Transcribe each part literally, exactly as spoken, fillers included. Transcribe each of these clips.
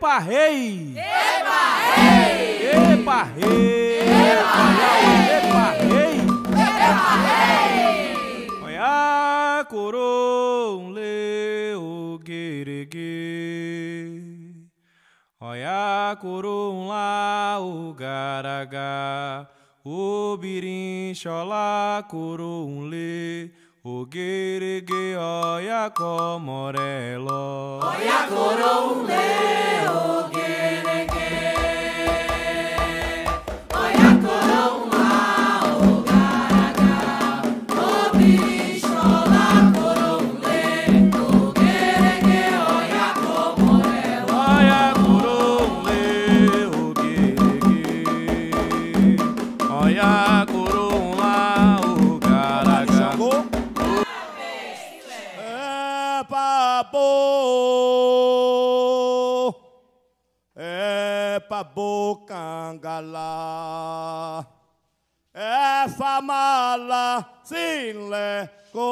Epa rei! Epa rei! Epa rei! Epa rei! Epa rei! Olha coroa leu gueregue. Olha coroa lá o garagá. O birim xolá coroa lê. O gueregue olha comorelo. Olha coroa lê o gueregue. Olha coroa o garagá. O bicho lá coroa lê. O gueregue olha comorelo. Olha coroa lê o gueregue. Olha coroa lá o garagá. É pra bocangala, é famala, sinle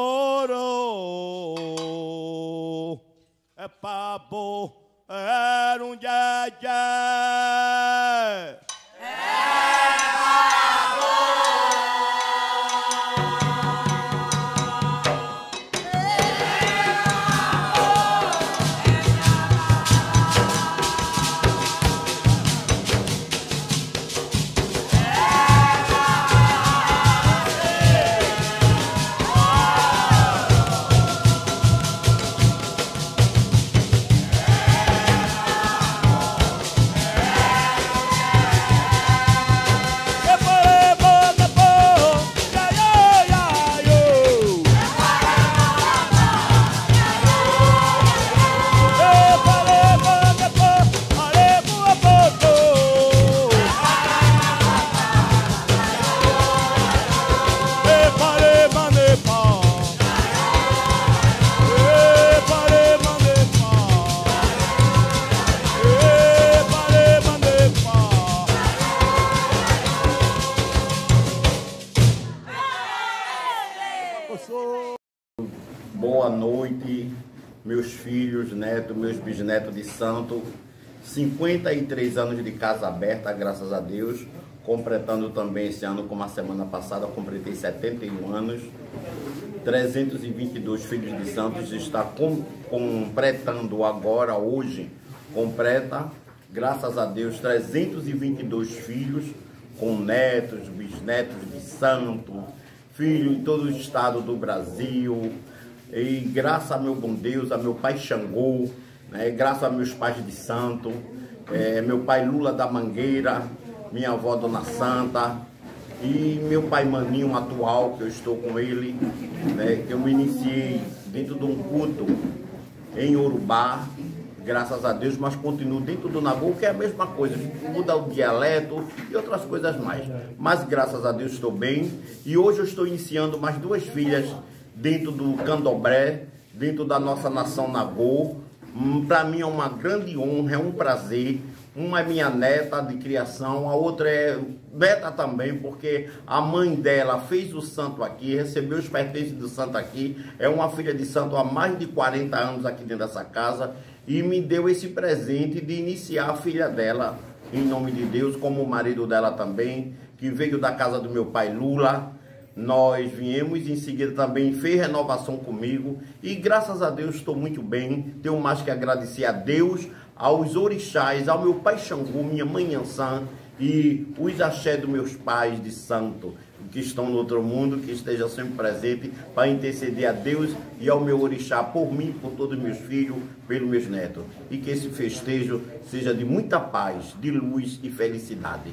coro, é pra bo, é um jé jé. Boa noite, meus filhos, netos, meus bisnetos de santo. cinquenta e três anos de casa aberta, graças a Deus. Completando também esse ano, como a semana passada, completei setenta e um anos. trezentos e vinte e dois filhos de santos. Está com, completando agora, hoje, completa, graças a Deus, trezentos e vinte e dois filhos, com netos, bisnetos de santo, filho em todo o estado do Brasil. E graças a meu bom Deus, a meu pai Xangô, né, graças a meus pais de santo, é, meu pai Lula da Mangueira, minha avó Dona Santa e meu pai Maninho atual, que eu estou com ele, né, que eu me iniciei dentro de um culto em Urubá, graças a Deus, mas continuo dentro do Nagô, que é a mesma coisa, muda o dialeto e outras coisas mais. Mas graças a Deus estou bem e hoje eu estou iniciando mais duas filhas dentro do Candomblé, dentro da nossa nação Nagô. Hum, para mim é uma grande honra, é um prazer. Uma é minha neta de criação, a outra é neta também, porque a mãe dela fez o santo aqui, recebeu os pertences do santo aqui, é uma filha de santo há mais de quarenta anos aqui dentro dessa casa, e me deu esse presente de iniciar a filha dela, em nome de Deus, como o marido dela também, que veio da casa do meu pai Lula. Nós viemos em seguida também, fez renovação comigo e graças a Deus estou muito bem. Tenho mais que agradecer a Deus, aos orixás, ao meu pai Xangô, minha mãe Ansã e os axé dos meus pais de santo que estão no outro mundo, que estejam sempre presentes para interceder a Deus e ao meu orixá por mim, por todos os meus filhos, pelos meus netos. E que esse festejo seja de muita paz, de luz e felicidade.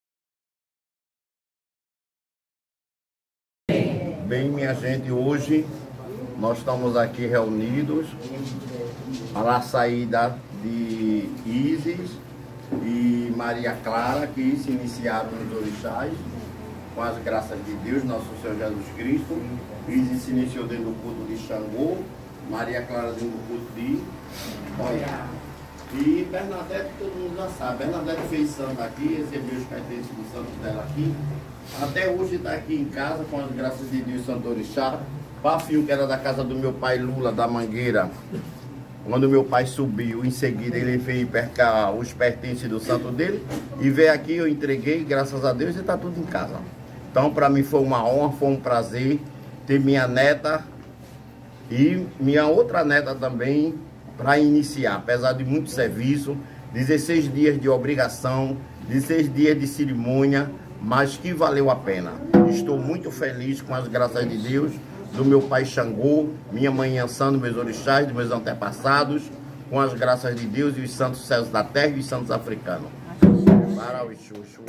Bem, minha gente, hoje nós estamos aqui reunidos para a saída de Isis e Maria Clara, que se iniciaram nos orixás, com as graças de Deus, nosso Senhor Jesus Cristo. Isis se iniciou dentro do culto de Xangô, Maria Clara dentro do culto de Oiá. E Bernadette, todo mundo já sabe, Bernadette fez santo aqui, recebeu os pertences do santo dela aqui. Até hoje está aqui em casa, com as graças de Deus, Santo Orixá. Pafinho, que era da casa do meu pai Lula, da Mangueira, Quando meu pai subiu, em seguida ele veio percar os pertences do santo dele e veio aqui, eu entreguei, graças a Deus, e está tudo em casa. Então, para mim foi uma honra, foi um prazer ter minha neta e minha outra neta também para iniciar, apesar de muito serviço, dezesseis dias de obrigação, dezesseis dias de cerimônia, mas que valeu a pena. Estou muito feliz com as graças de Deus, do meu pai Xangô, minha mãe Iansã, dos meus orixás, dos meus antepassados, com as graças de Deus e os santos céus da terra e os santos africanos. Para o Xuxu.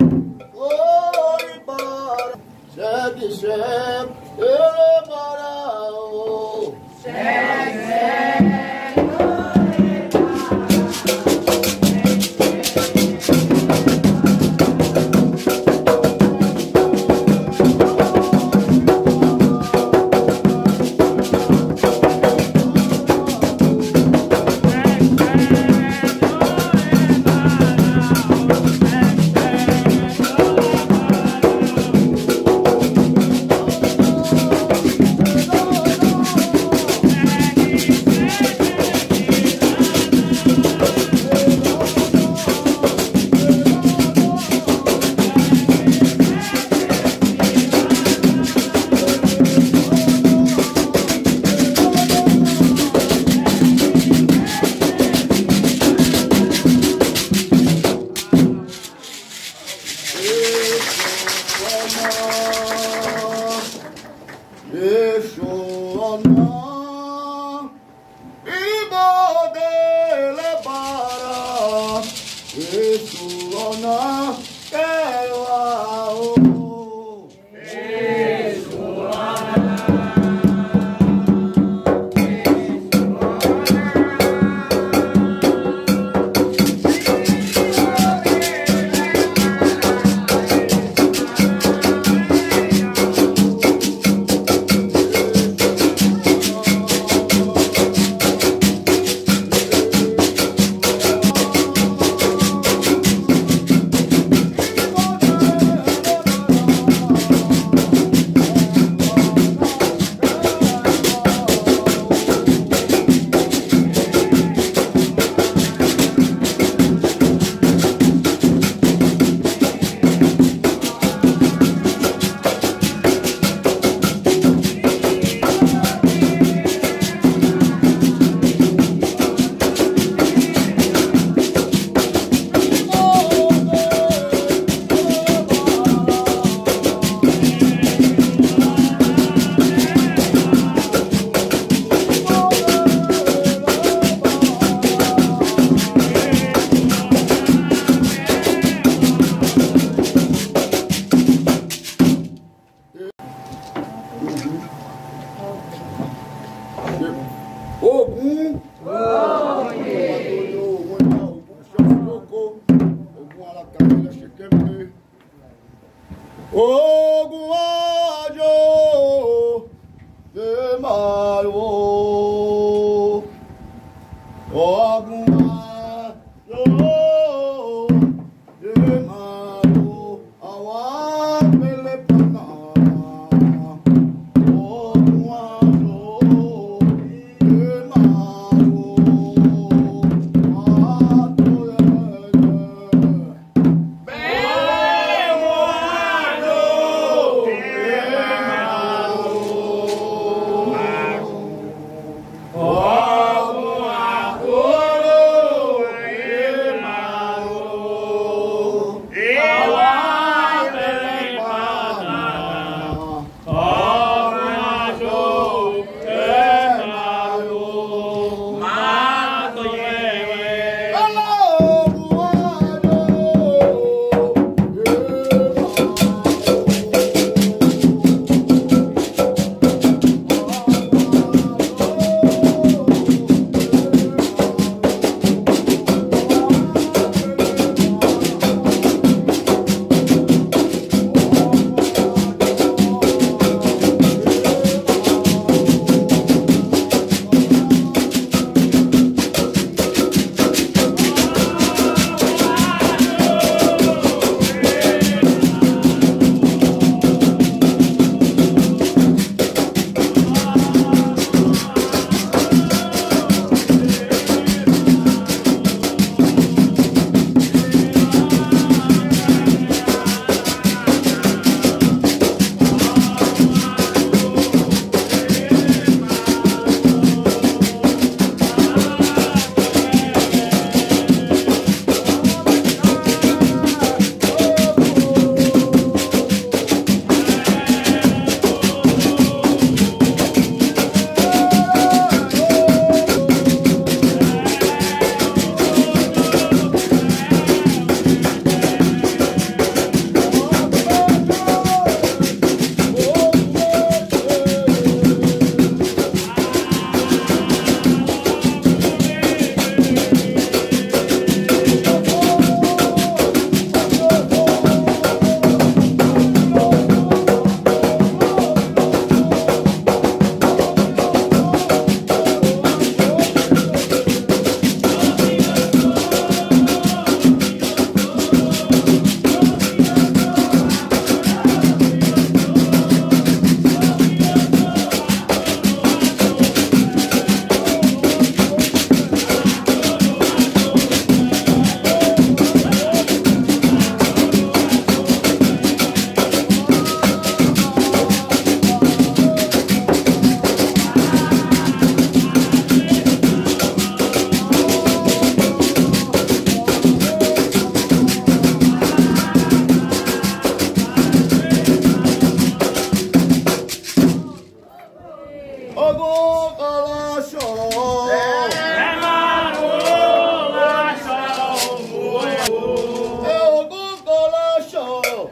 Oi, para, segue, segue, ele para, oh. Segue, segue. Ogum, Ogum ajo de maio, Ogum ajo de maio, awa pelepana, Ogum ajo de maio, atoye.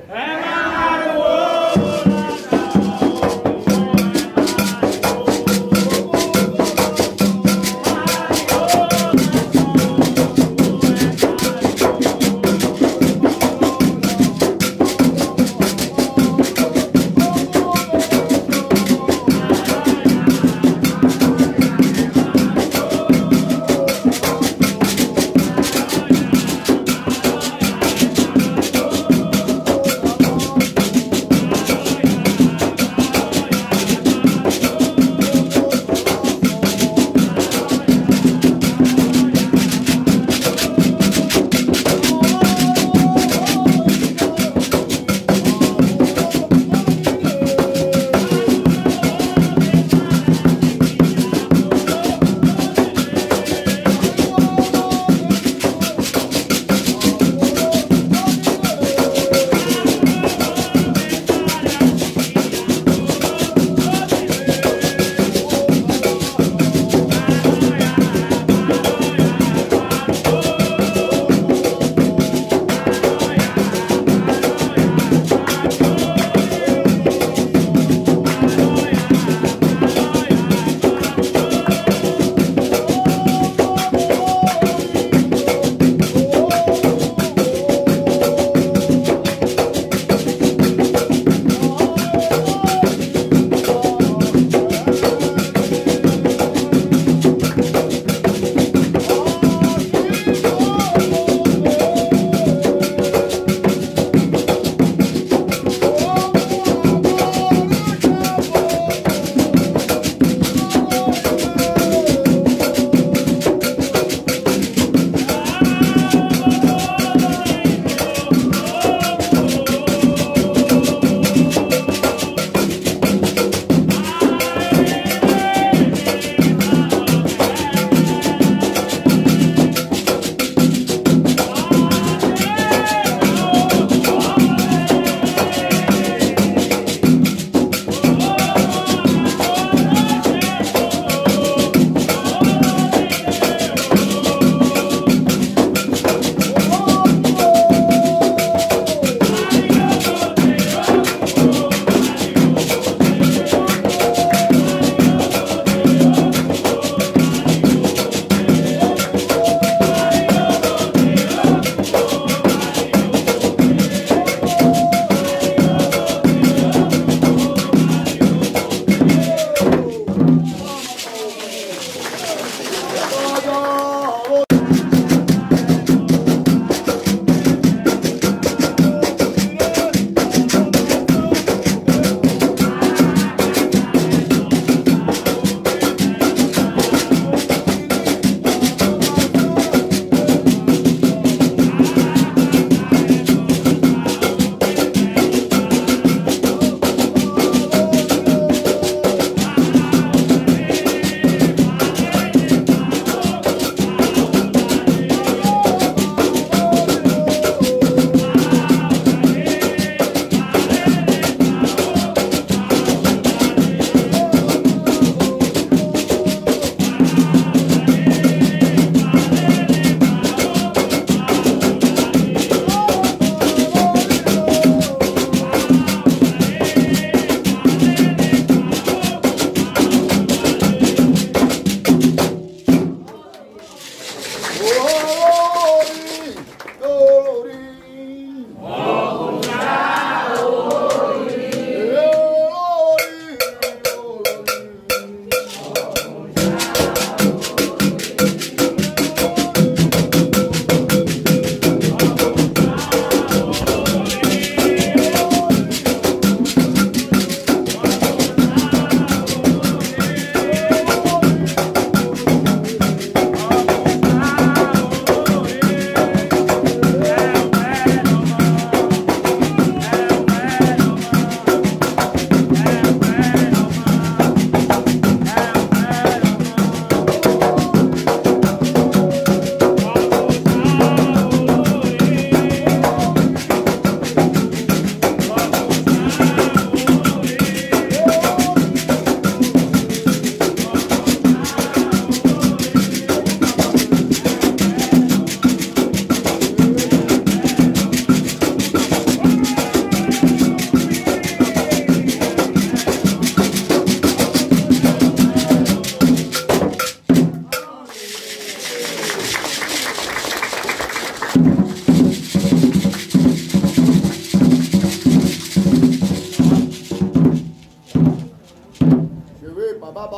Oh,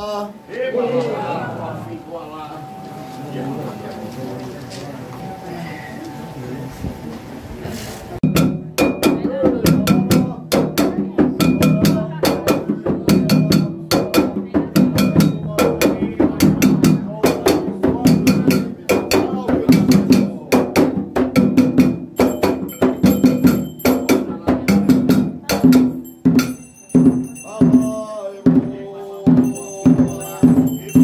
Alá. Alá,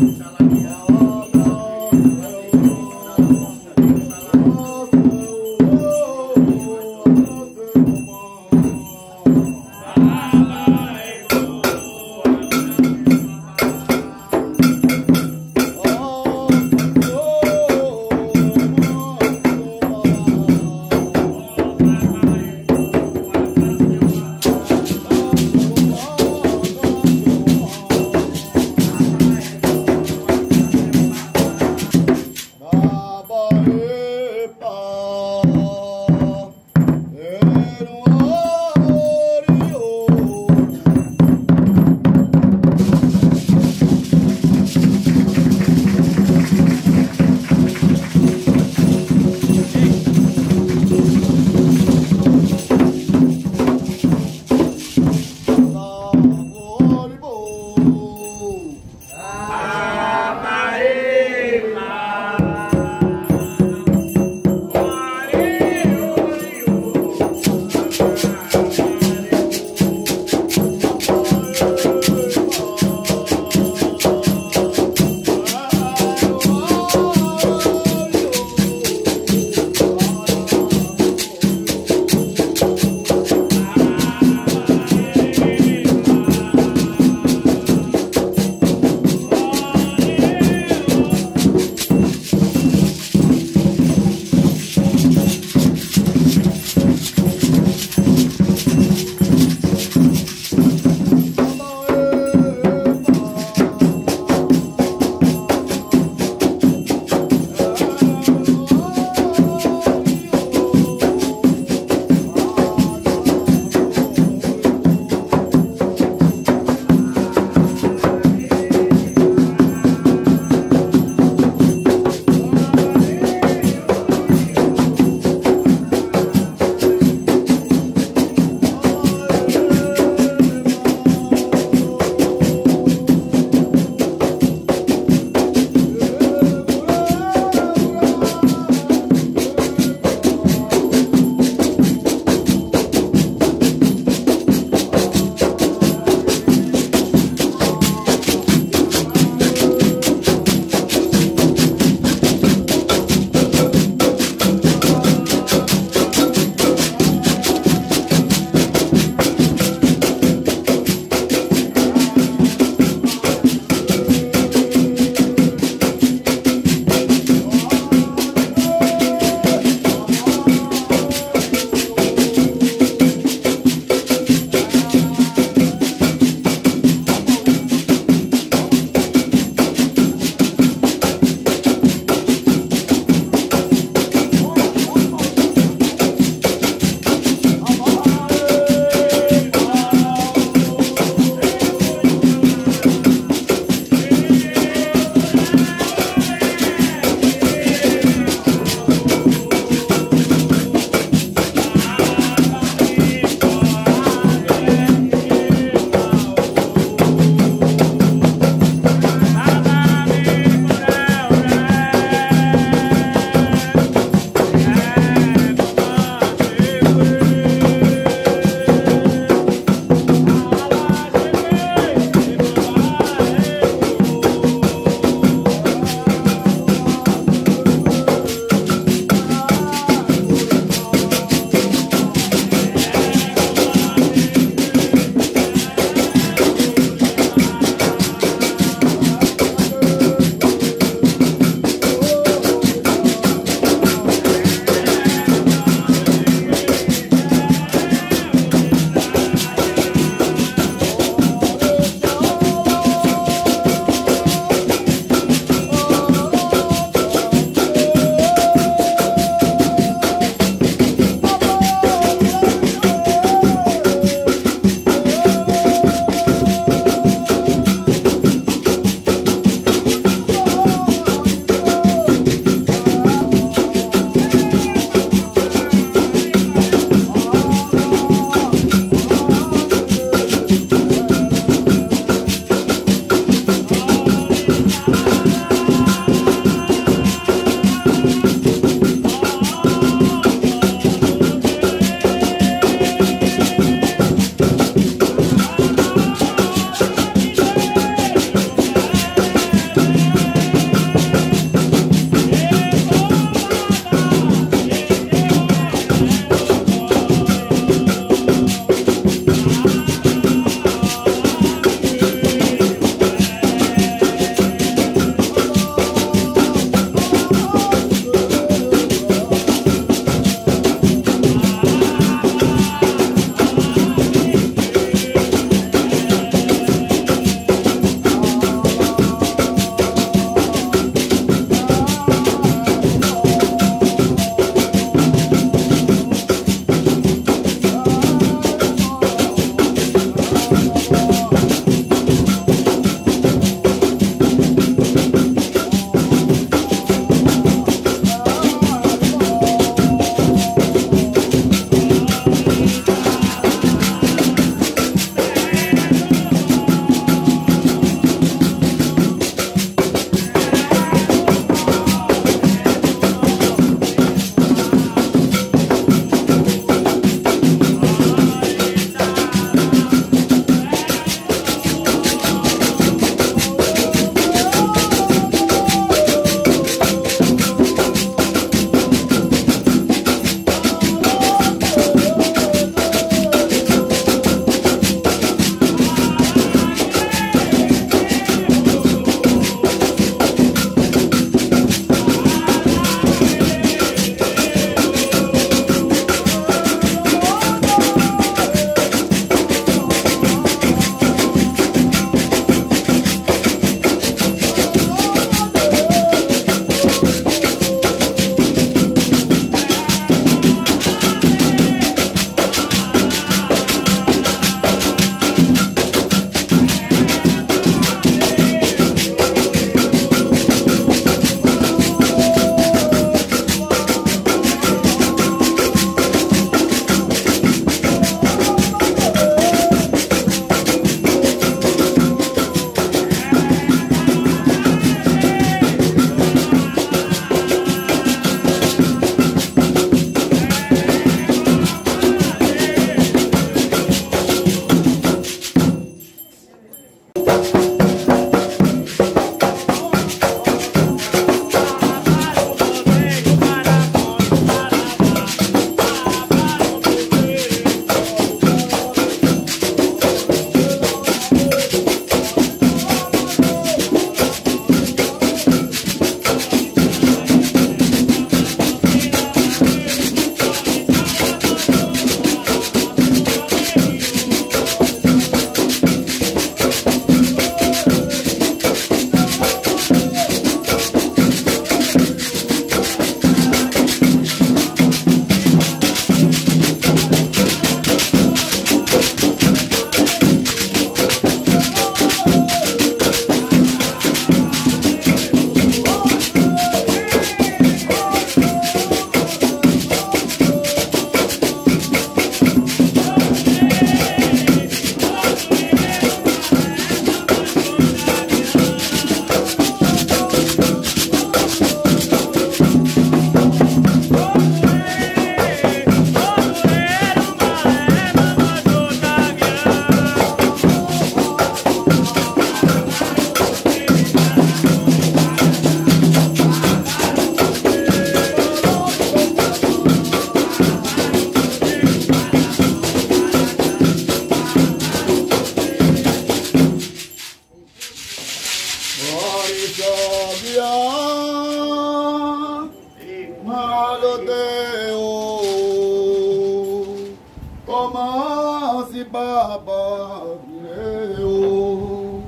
se baba eu.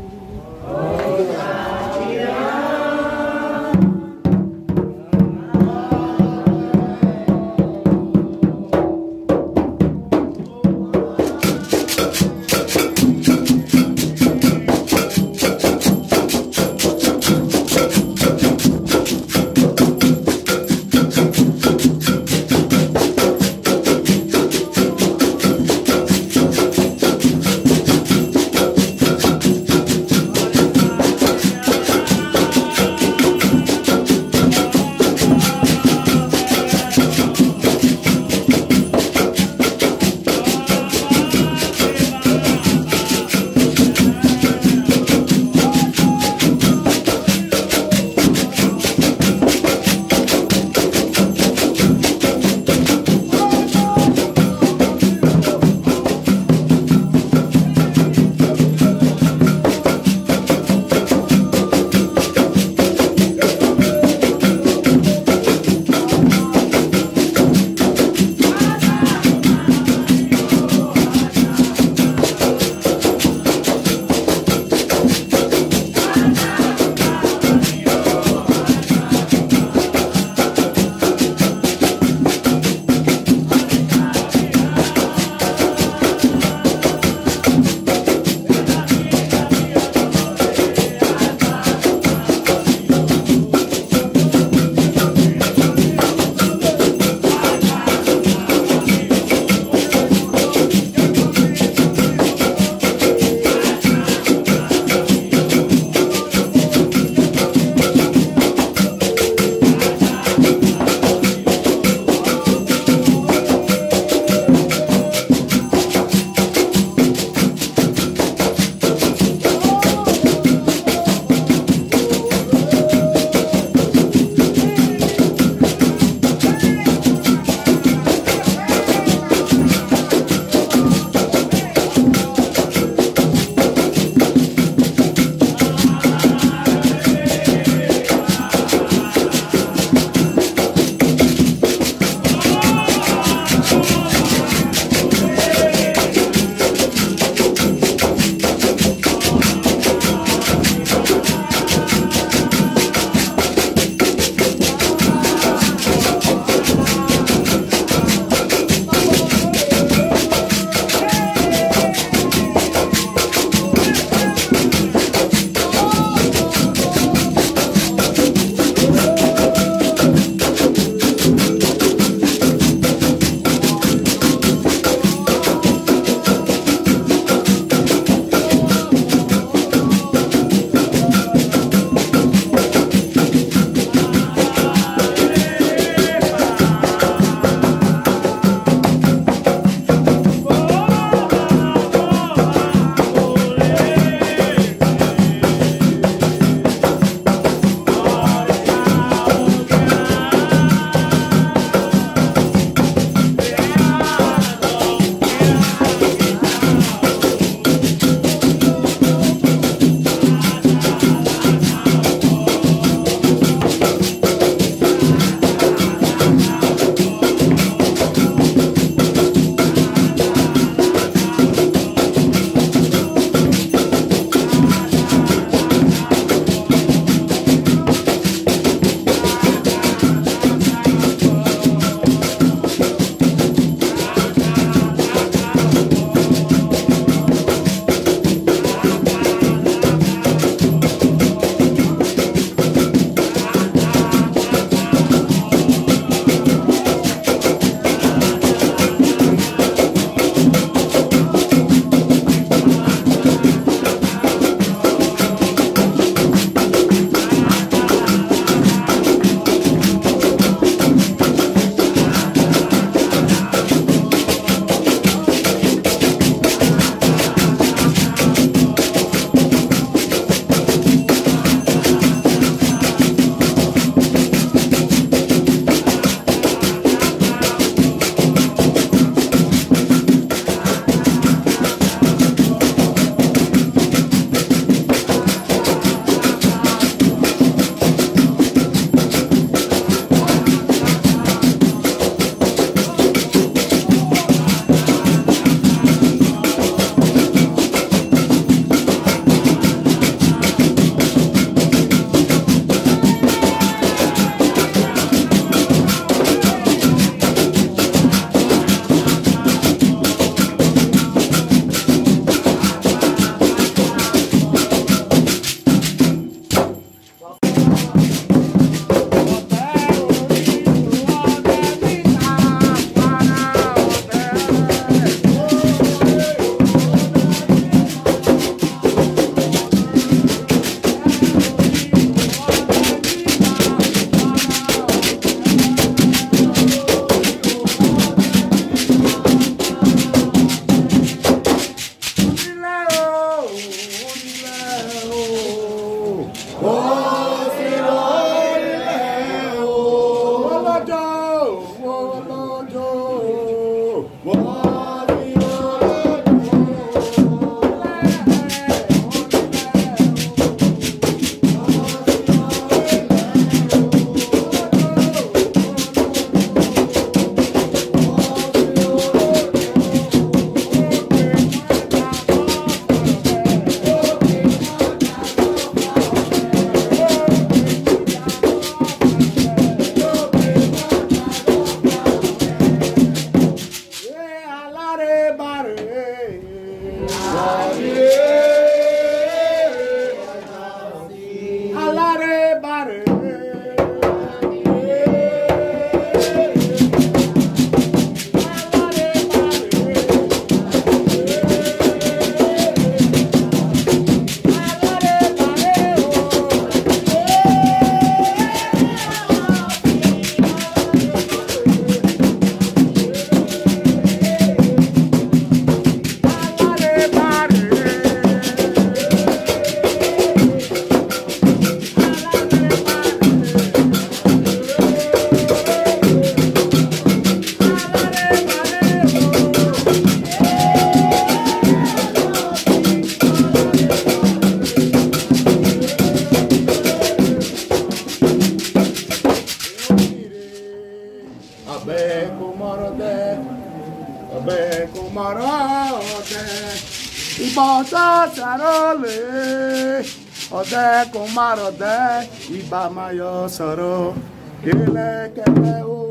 Ode kumarode iba mayo soro kele kele o.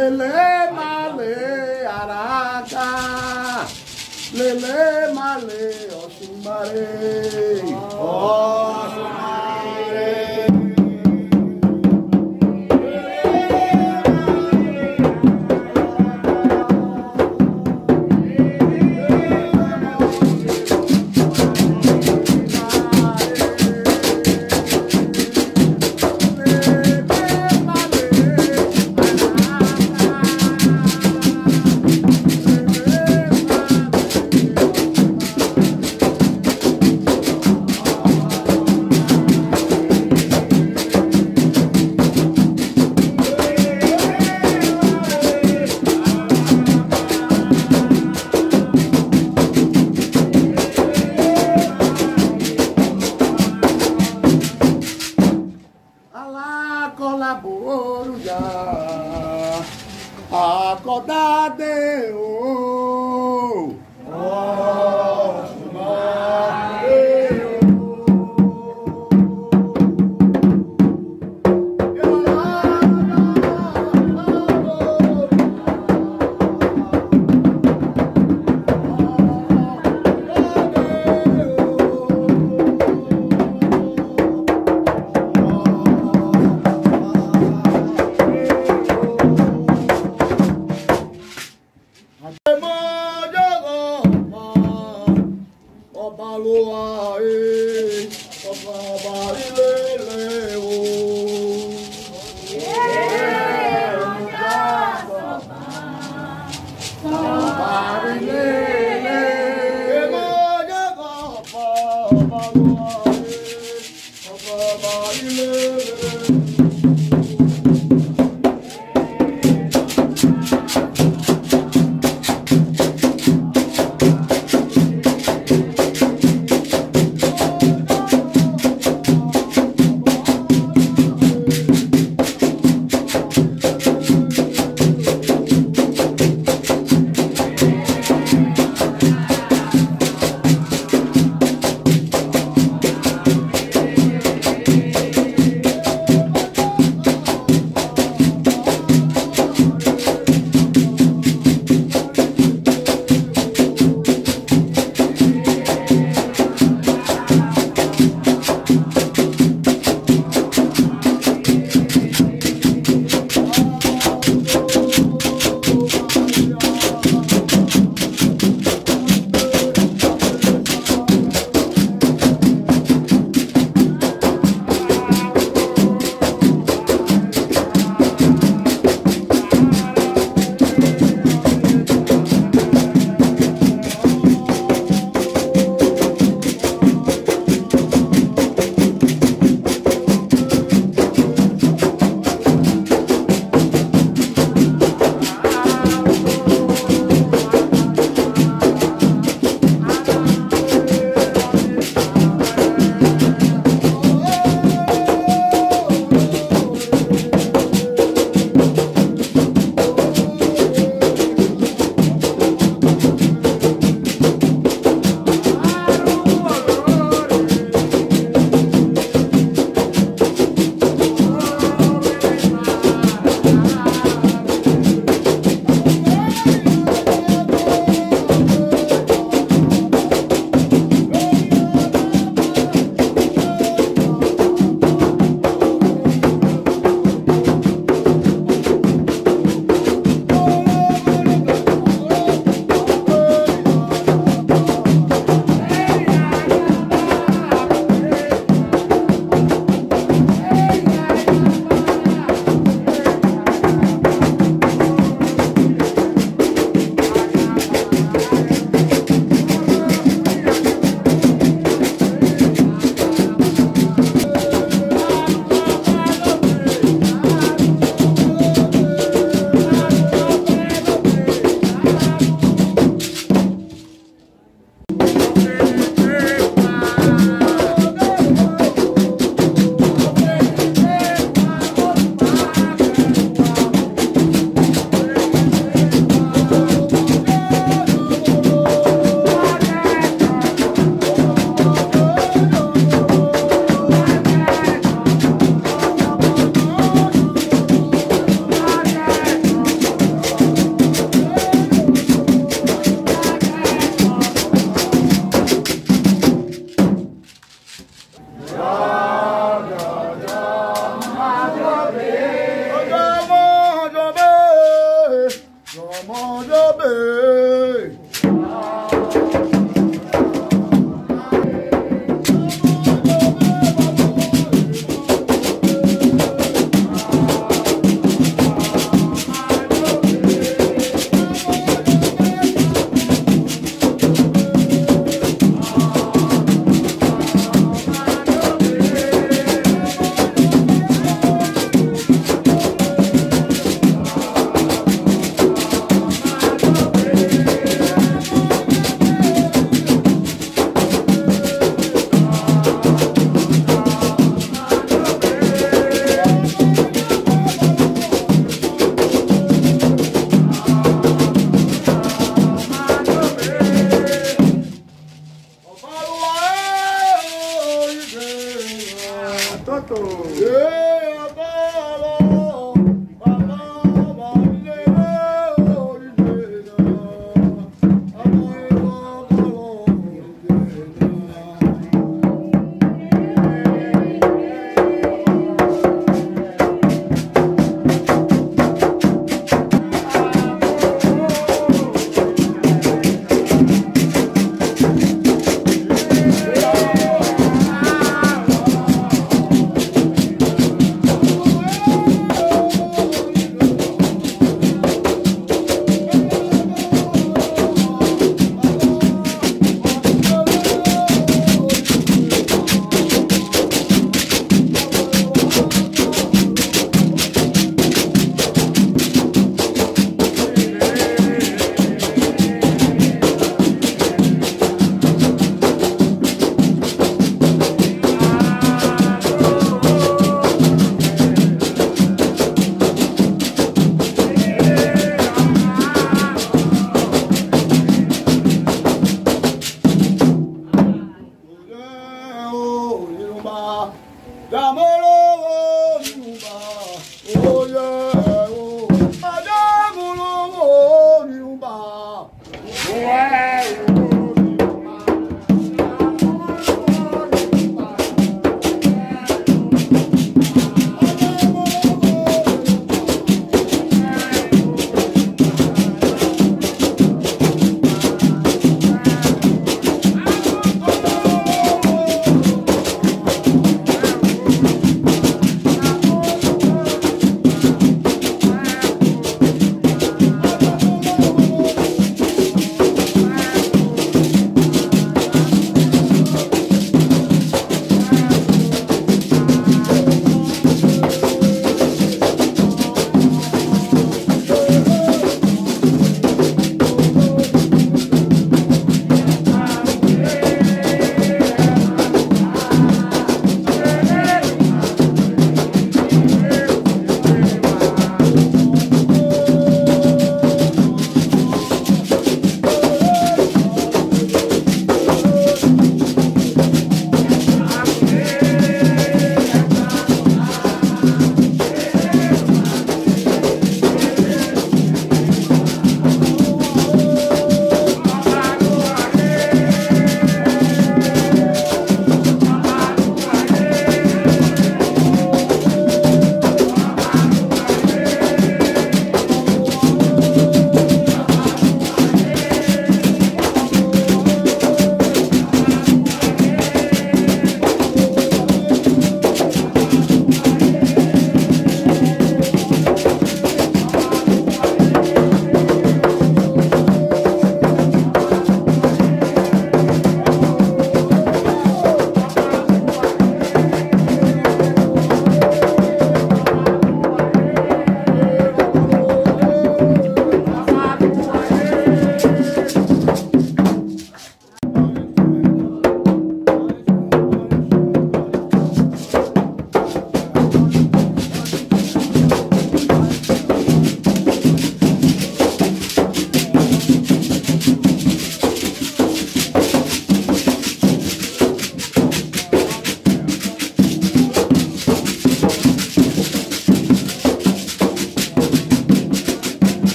Lele male araca, lele male oxumare, oxumare. Colaboro já, acordade o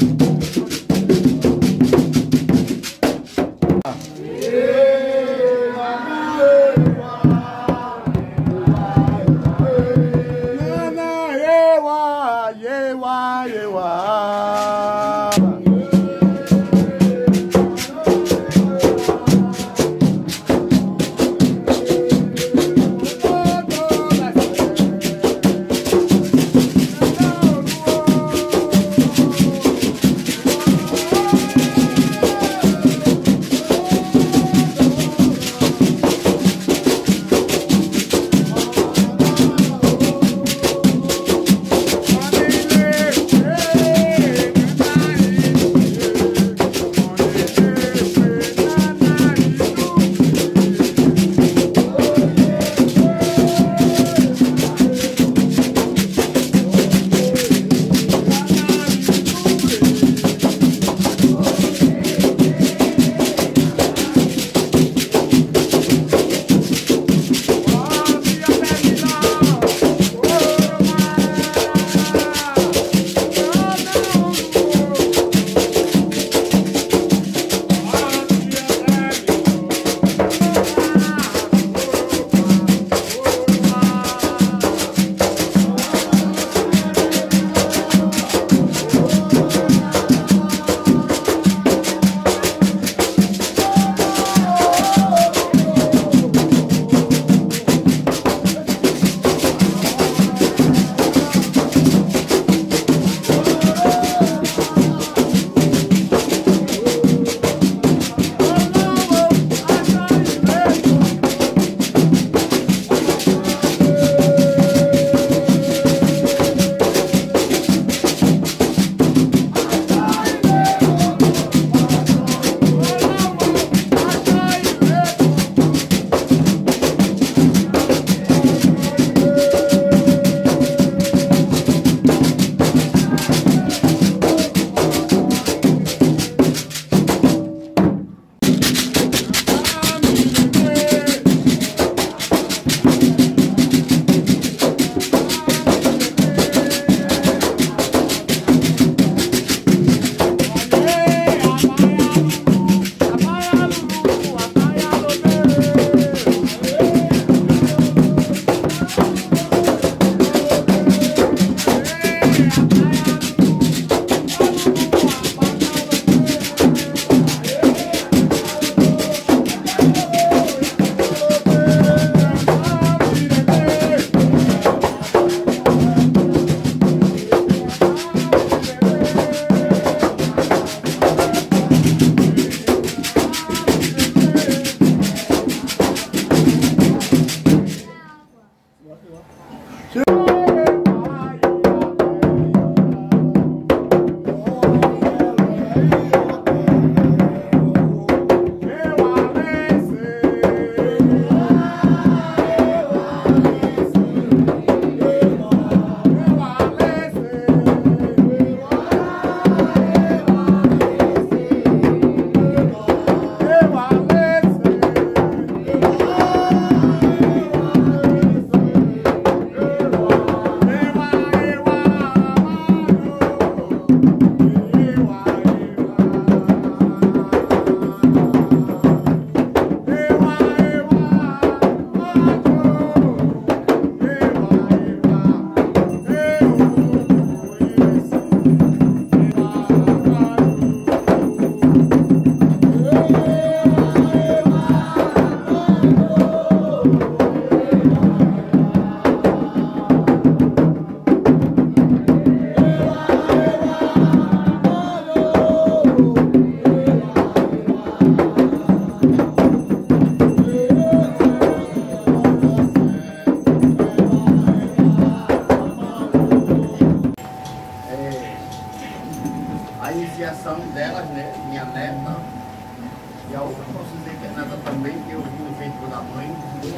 iniciação delas, né? Minha neta. E a outra posso dizer que é neta também, que eu vi no feito da mãe.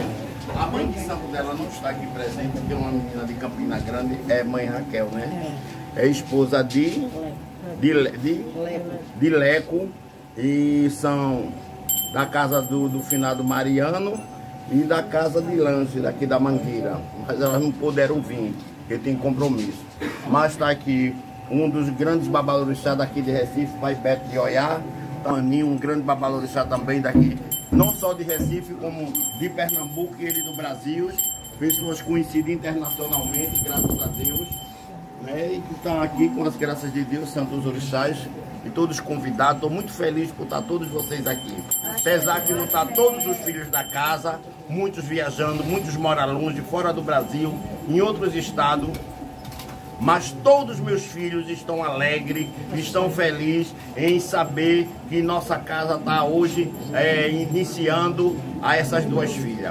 A mãe de santo dela não está aqui presente, porque é uma menina de Campina Grande, é mãe Raquel, né? É esposa de, de, de, de Leco, e são da casa do, do finado Mariano e da casa de Lance, daqui da Mangueira. Mas elas não puderam vir, porque tem compromisso. Mas está aqui um dos grandes babalorixás daqui de Recife, Pai Beto de Oiá. Taninho, um grande babalorixá também daqui, não só de Recife, como de Pernambuco e ele do Brasil. Pessoas conhecidas internacionalmente, graças a Deus. Né? E que estão aqui com as graças de Deus, Santos Orixás, e todos convidados. Estou muito feliz por estar todos vocês aqui. Apesar que não estão todos os filhos da casa, muitos viajando, muitos moram longe, fora do Brasil, em outros estados. Mas todos meus filhos estão alegres, estão felizes em saber que nossa casa está hoje é, iniciando a essas duas filhas.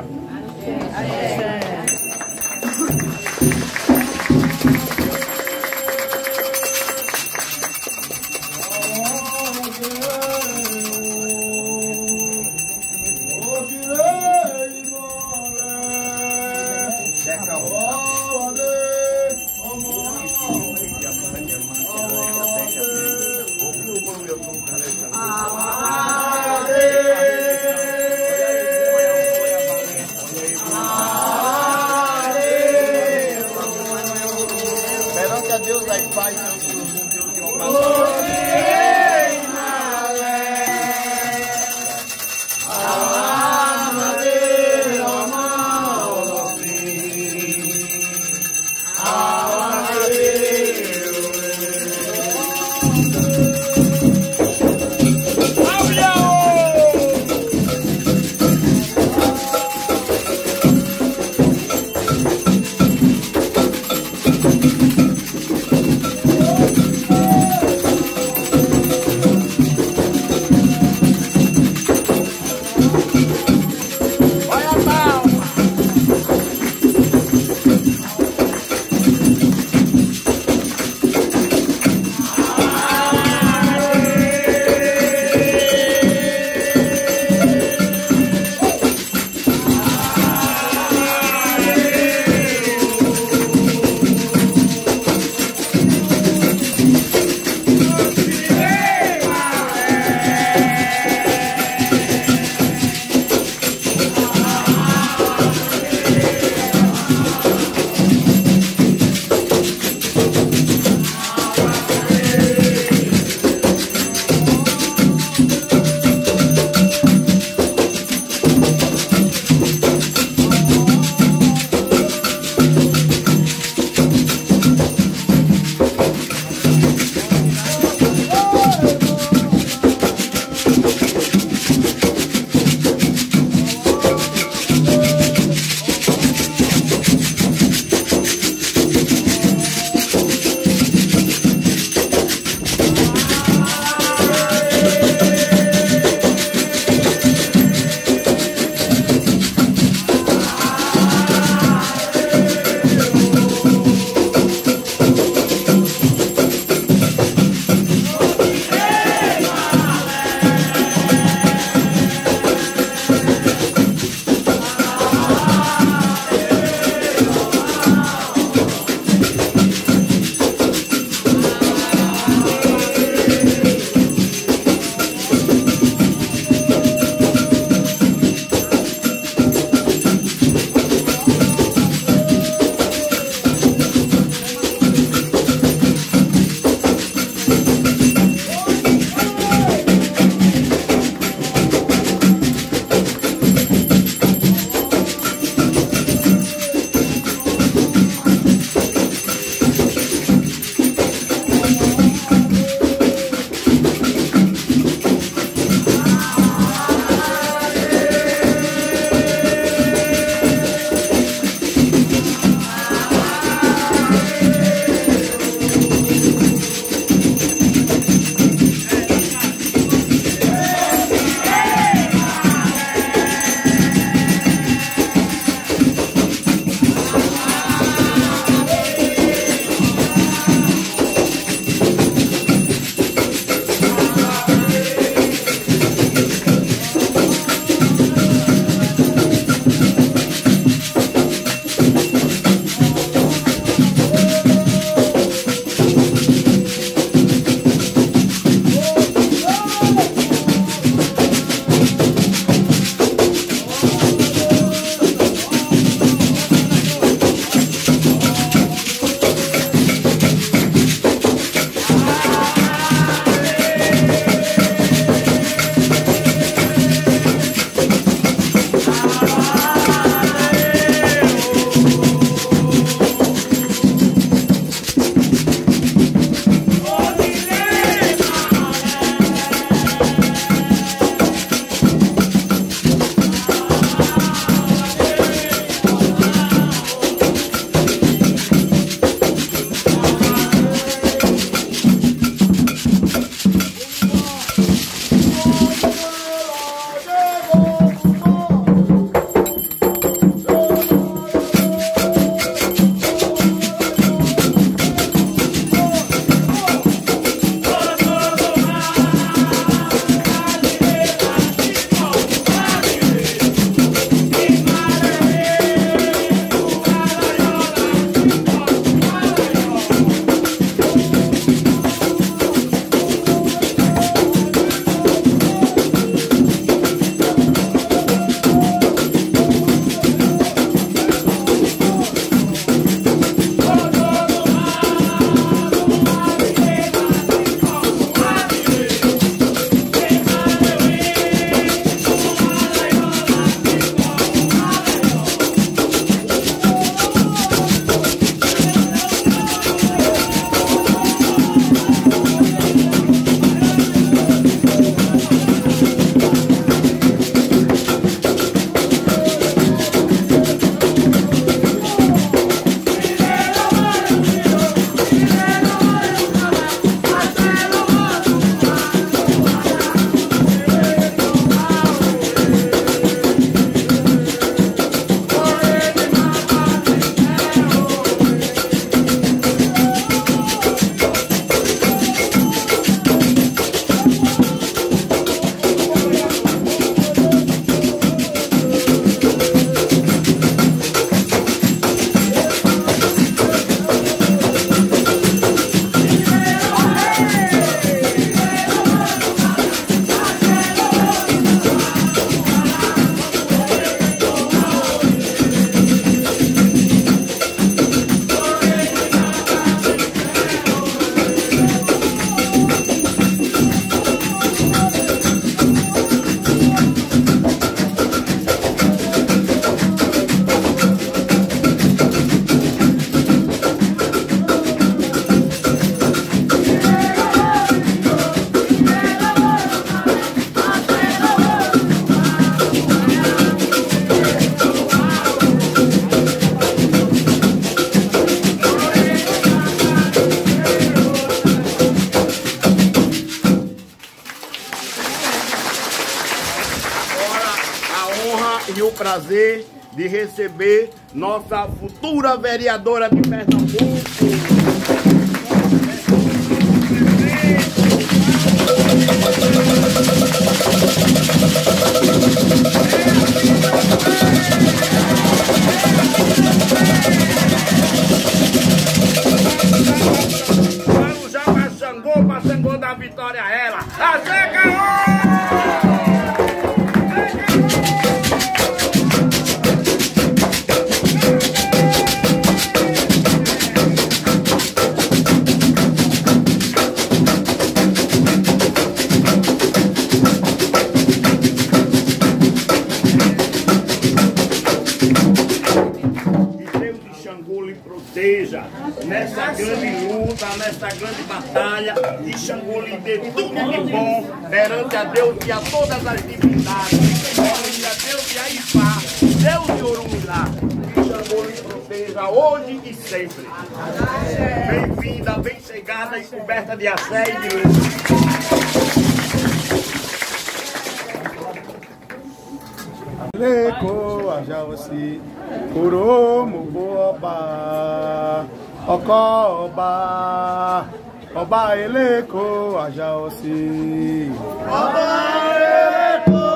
Deus das paz, Deus de e o prazer de receber nossa futura vereadora de Pernambuco. Vamos já para Xangô, para Xangô da vitória a ela. A Zeca! Nessa grande luta, nessa grande batalha, e Xangô lhe dê tudo de bom perante a Deus e a todas as divindades, perante a Deus e a Ifá, Deus de Orumilá, que Xangô lhe proteja hoje e sempre. Bem-vinda, bem chegada e coberta de axé e de luz. Leko ajawasi kuromu boba ọkọ ọba ọba eleko ajawasi ọba eleko.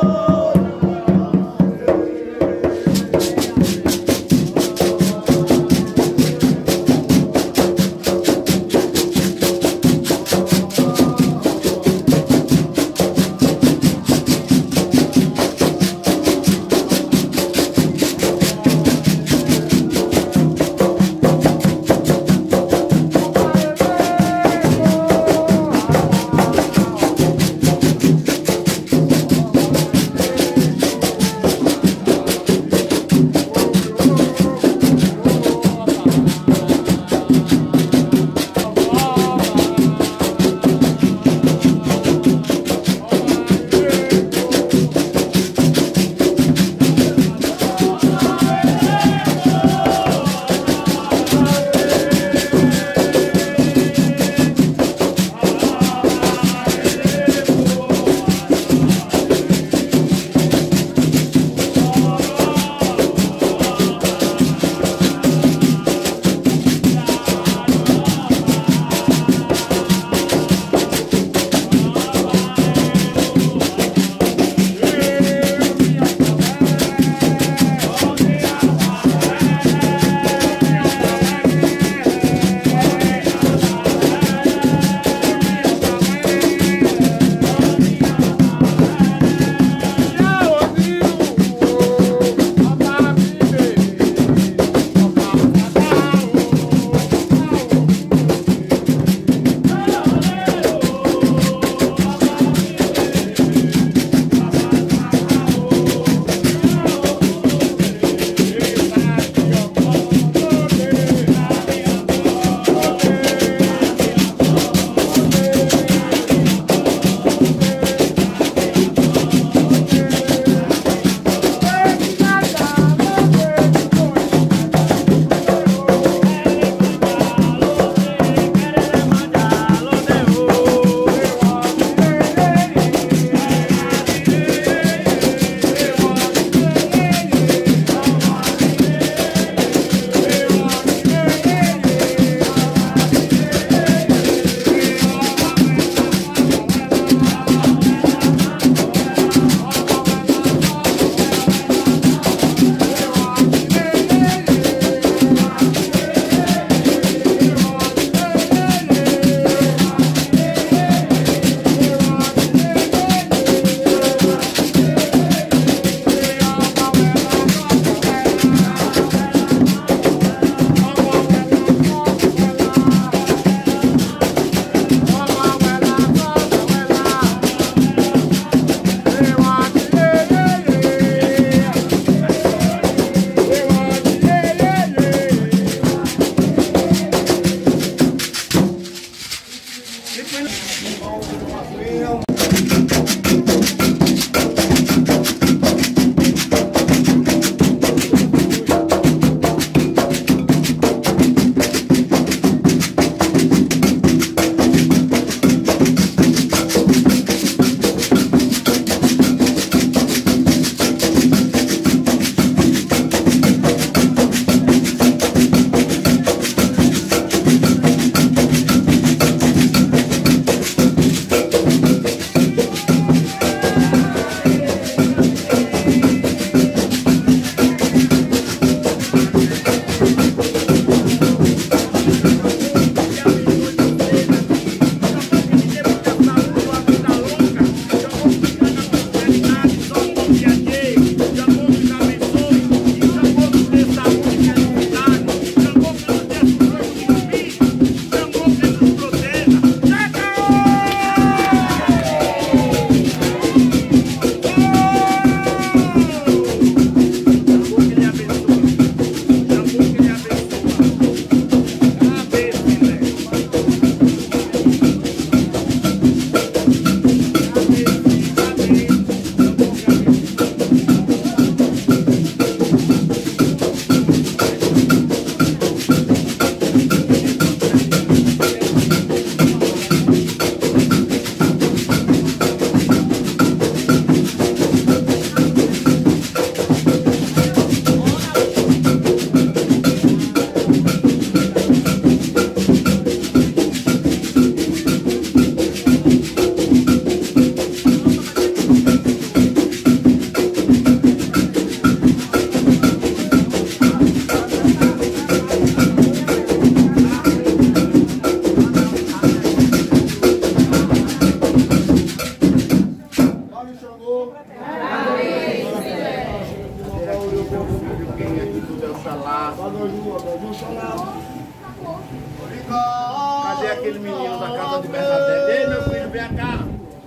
aquele menino da casa de Bernadette. Ei, meu filho, vem cá.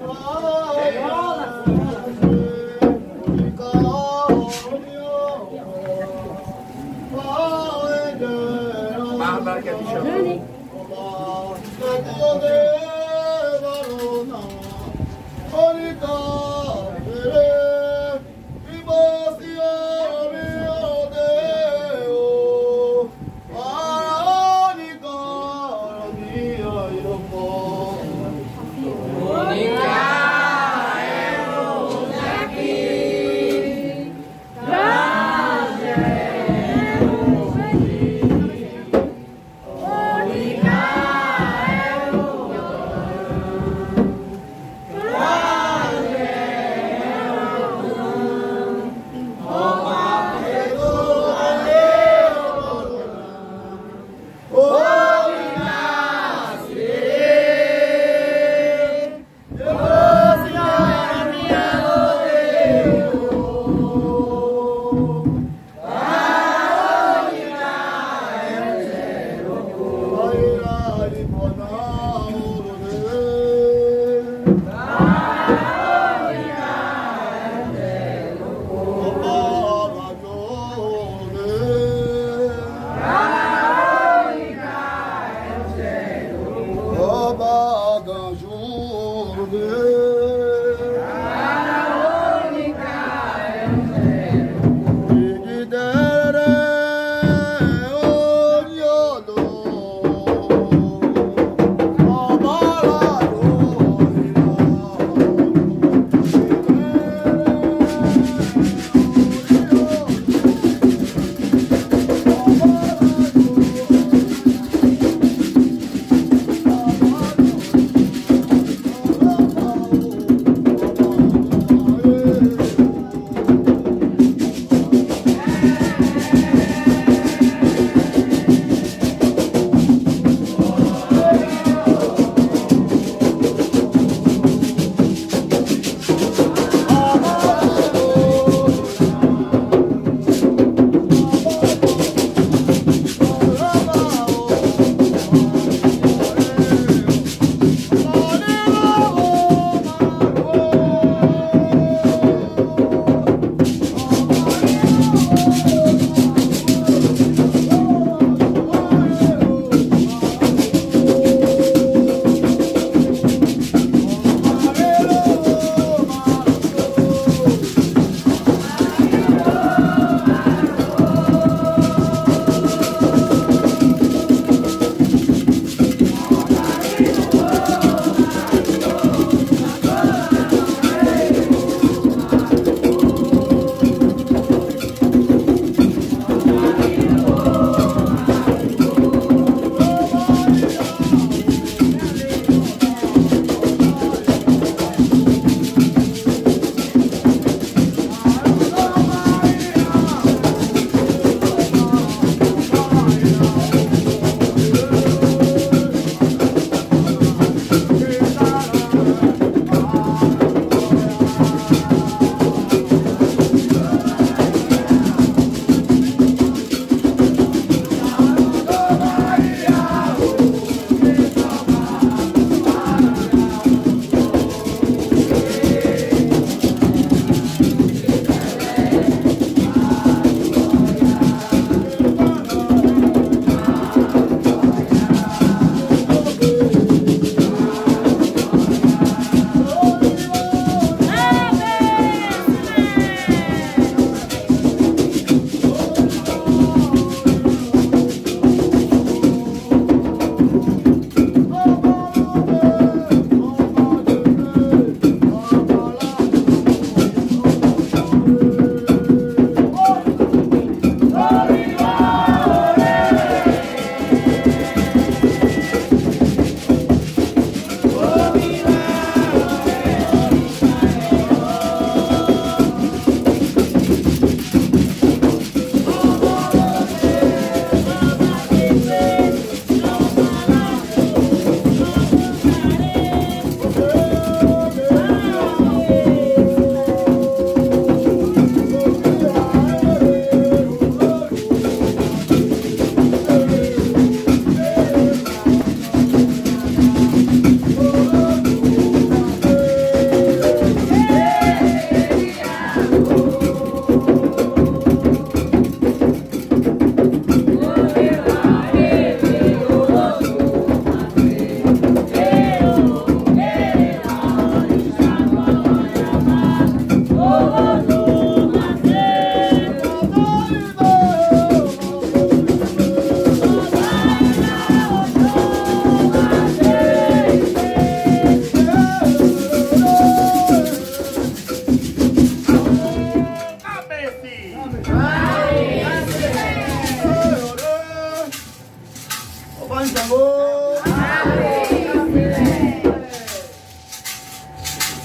Bárbara quer te chamar. Oh,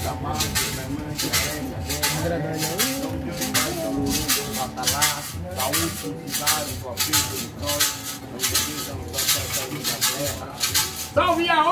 Camacho, minha mãe, São Deus Pai, São Deus Batalá, saúde, felicidade, sua vida, vitória, não se São Deus da terra. Salve a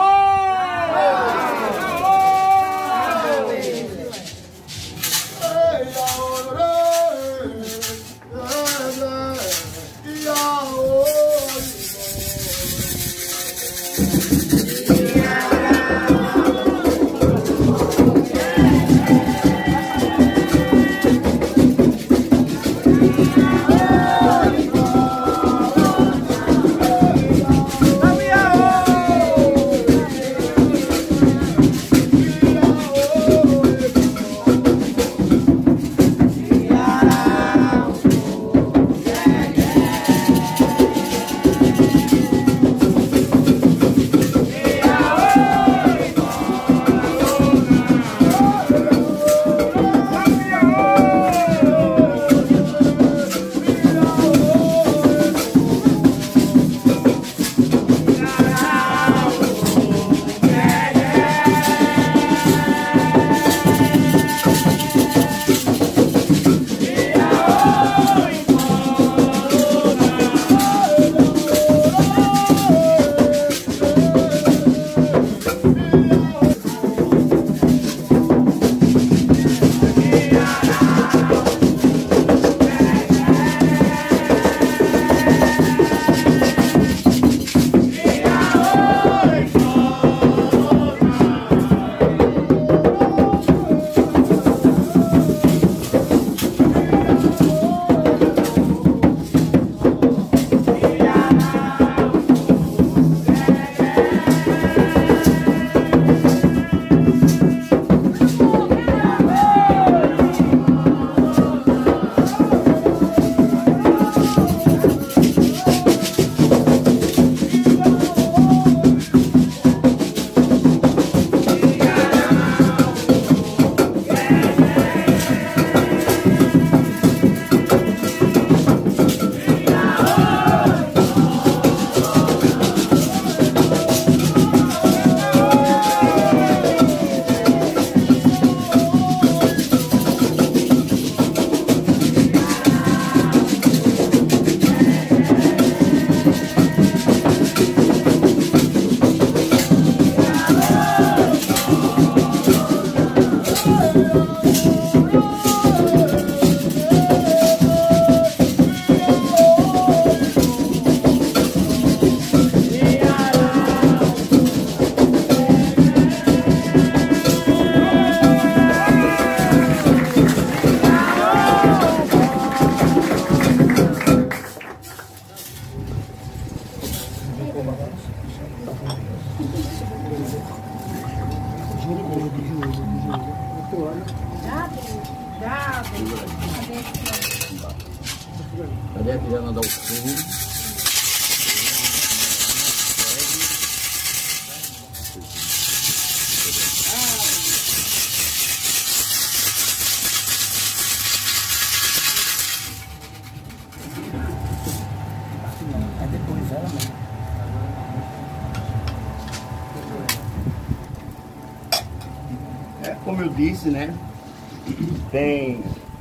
Cadê a pirana da Alcum? É como eu disse, né? Tem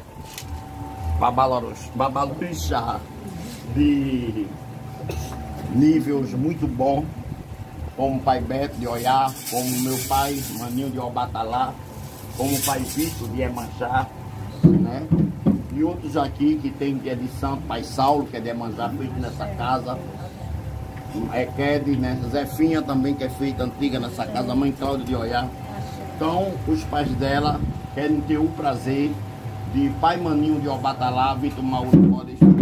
babalorixá de níveis muito bons, como o pai Beto de Oiá, como meu pai Maninho de Obatalá, como o pai Vitor de Emanjá, né? E outros aqui que tem que é de Santo Pai Saulo, que é de Emanjá, feito nessa casa. É Ked, né? Zefinha também, que é feita antiga nessa casa, a mãe Cláudia de Oiá. Então, os pais dela querem ter o prazer de pai Maninho de Obatalá, Vitor Mauro, pode deixar.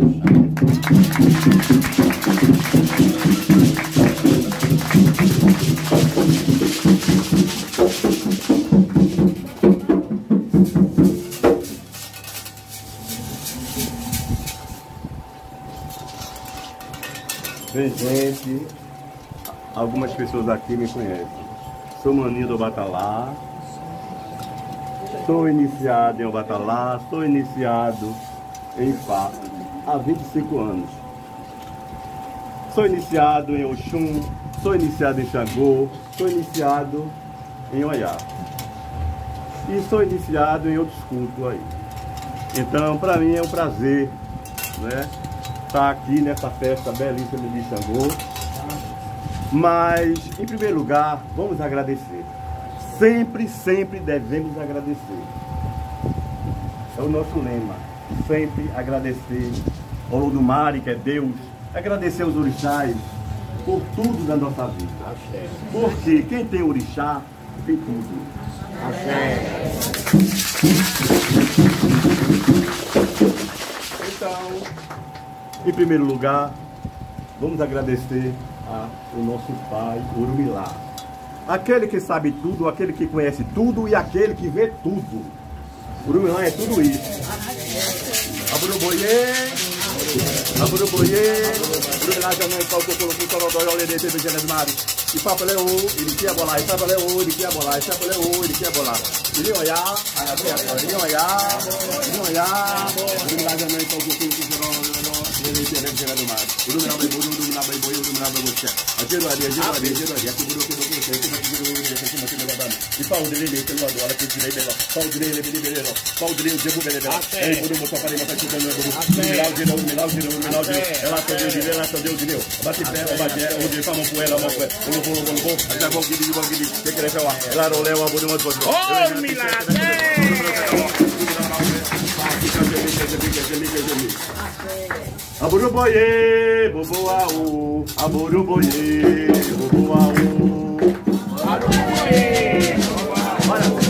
Bem, gente, algumas pessoas aqui me conhecem. Sou Maninho do Obatalá, sou iniciado em Obatalá, sou iniciado em Ifá há vinte e cinco anos. Sou iniciado em Oxum, sou iniciado em Xangô, sou iniciado em Oiá. e sou iniciado em outros cultos aí. Então, para mim é um prazer, né, estar aqui nessa festa belíssima de Xangô. Mas, em primeiro lugar, vamos agradecer. Sempre, sempre devemos agradecer. É o nosso lema. Sempre agradecer ao Olodumare, que é Deus. Agradecer aos orixás por tudo da nossa vida. Porque quem tem orixá, tem tudo. Então, em primeiro lugar, vamos agradecer ao nosso Pai Orumilá. Aquele que sabe tudo, aquele que conhece tudo e aquele que vê tudo. Orumilá é tudo isso. Aburuboye, Aburuboye, Orumilá também está o cocô, o corodó, o olhete, o gênero do mar. E papo leu, ele quer bolar, e papo leu, ele quer bolar, e papo leu, ele quer bolar. Ele olhar, ele olhar, ele olhar, Orumilá também está o cocô, o corodó, ele quer o gênero do mar. Orumilá vai boi, Orumilá vai boi, Orumilá vai boi. Ajero ali, ajero ali, ajero ali, aqui burou, que burou, que burou, que burou, que burou, que burou, e pau dele, ele tem uma agora, que tirei dele, pau dele, ele me liberou, pau dele, o Diego Beleza, ele burou, botou para ele, para te dar meu burro, milagre, girou, milagre, girou, milagre, ela atendeu de Deus, ela atendeu de Deus, bate pé, o bagé, o de fama com ela, uma coisa, o lobo, o lobo, até bom que diga, bom que diga, que quer falar, ela roleu, a burro, uma coisa. Oh, milagre! Aburuboye, boboaú, aburuboye, boboaú, aburuboye, boboaú,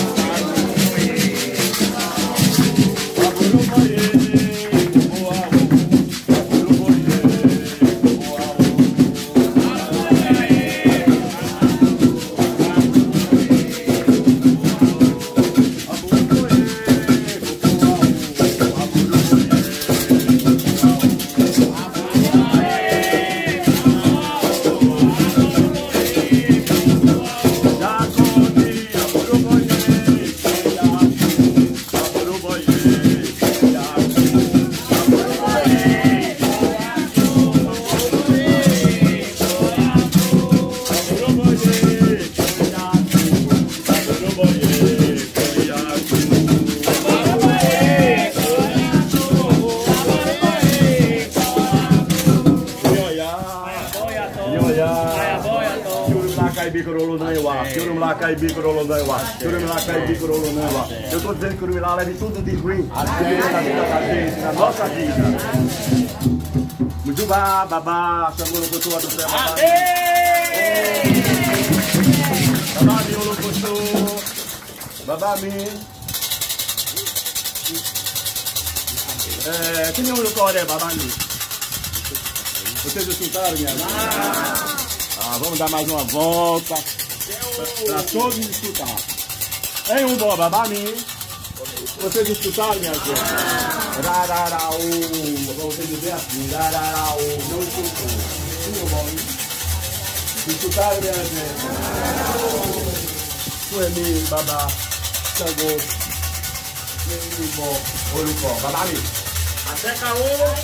eu estou dizendo que o Orumilá leve tudo de ruim na vida da gente, na nossa vida. Mujubá, babá, Xangô no Cotua do céu, babá. Babá, mi, o Cotua. Babá, mi. É, quem é o Lucoré, babá, mi? Vocês escutaram, minha amiga? Ah, vamos dar mais uma volta. Para todos escutar. Em um bom babami. Vocês escutaram, minha gente? Rararau. Vou vocês dizer assim. Rararau. Não escutou. Sim, bom. Escutaram, minha gente? Suemi, babá. Xangô. Sim, bom. Olho, babami. Até caô.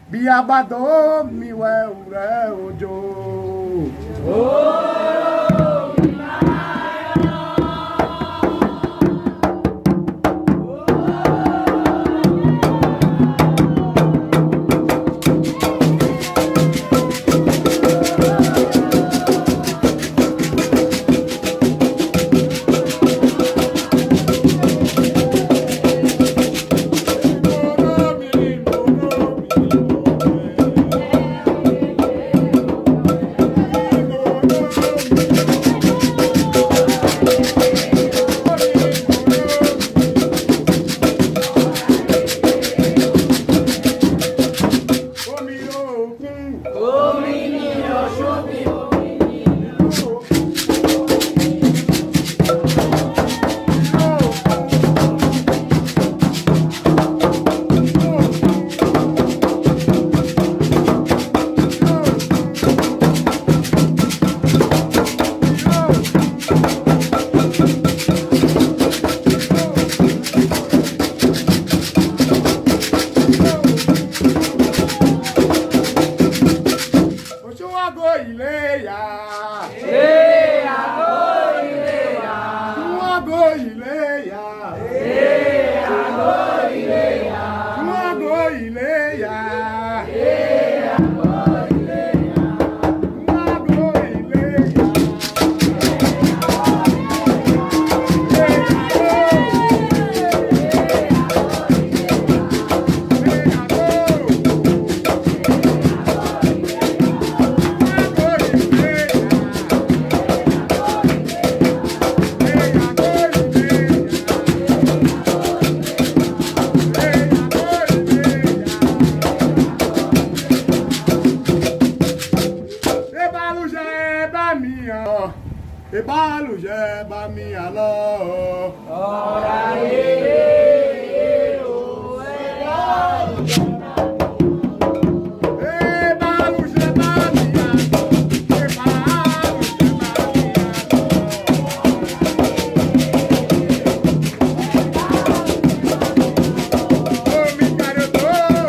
Biabado mi we ure ojo. Ebaluje ba mi alo. Ora ye o ebaluje. Ebaluje ba mi alo. Ebaluje ba mi alo. O mi garoto.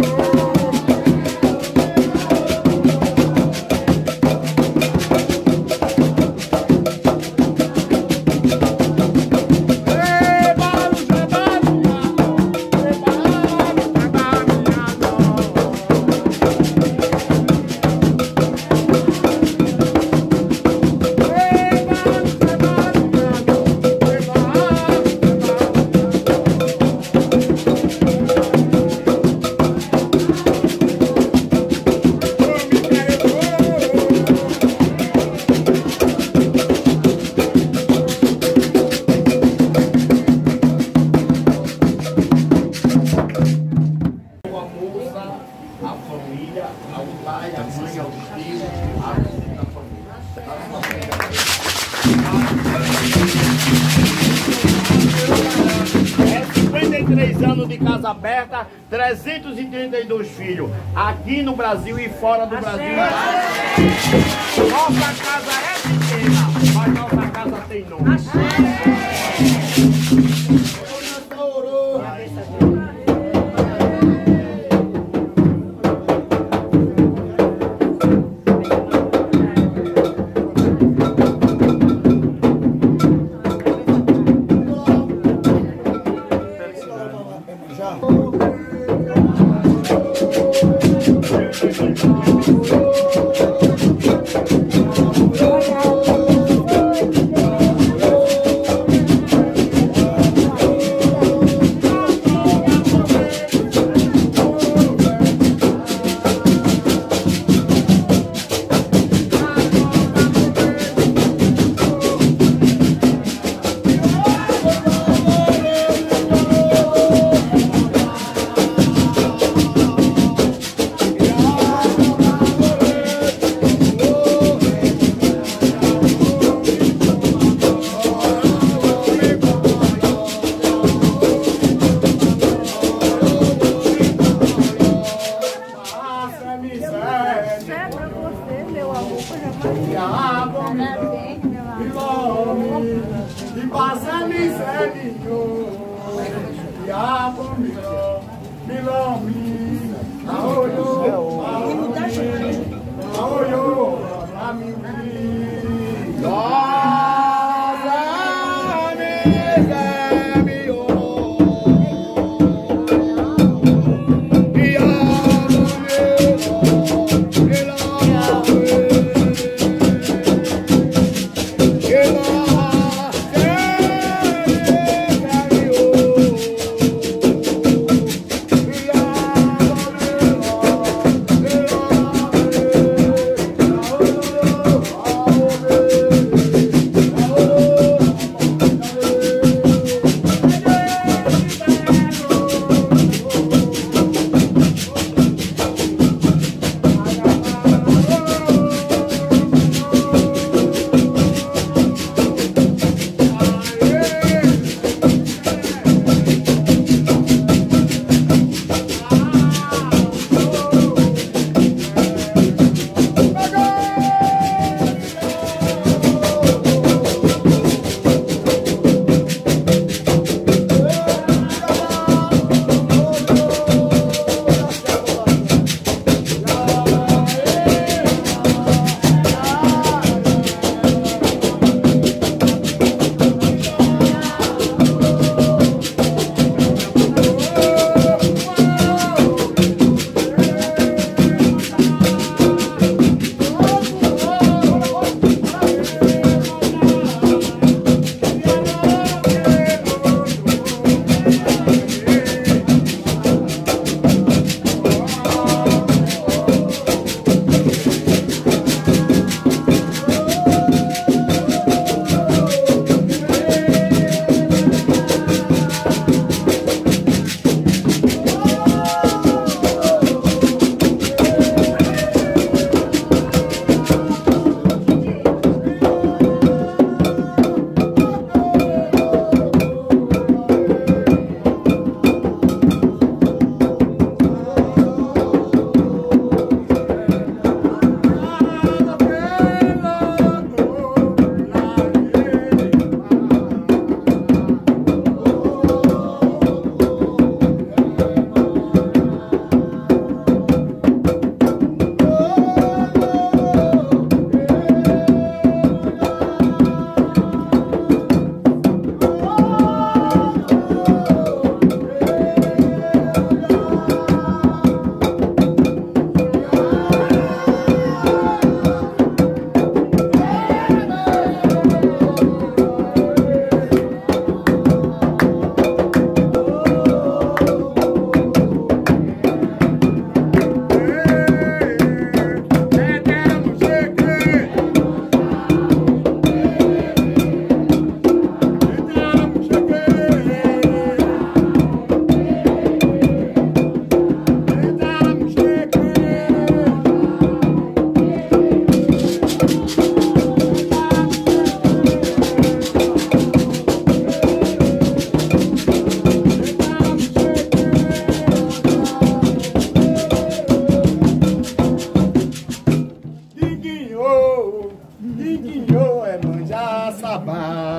cinquenta e três anos de casa aberta, trezentos e trinta e dois filhos, aqui no Brasil e fora do Brasil. Nossa casa é pequena, mas nossa casa tem nome. Milão, milão, milão,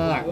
Oiá!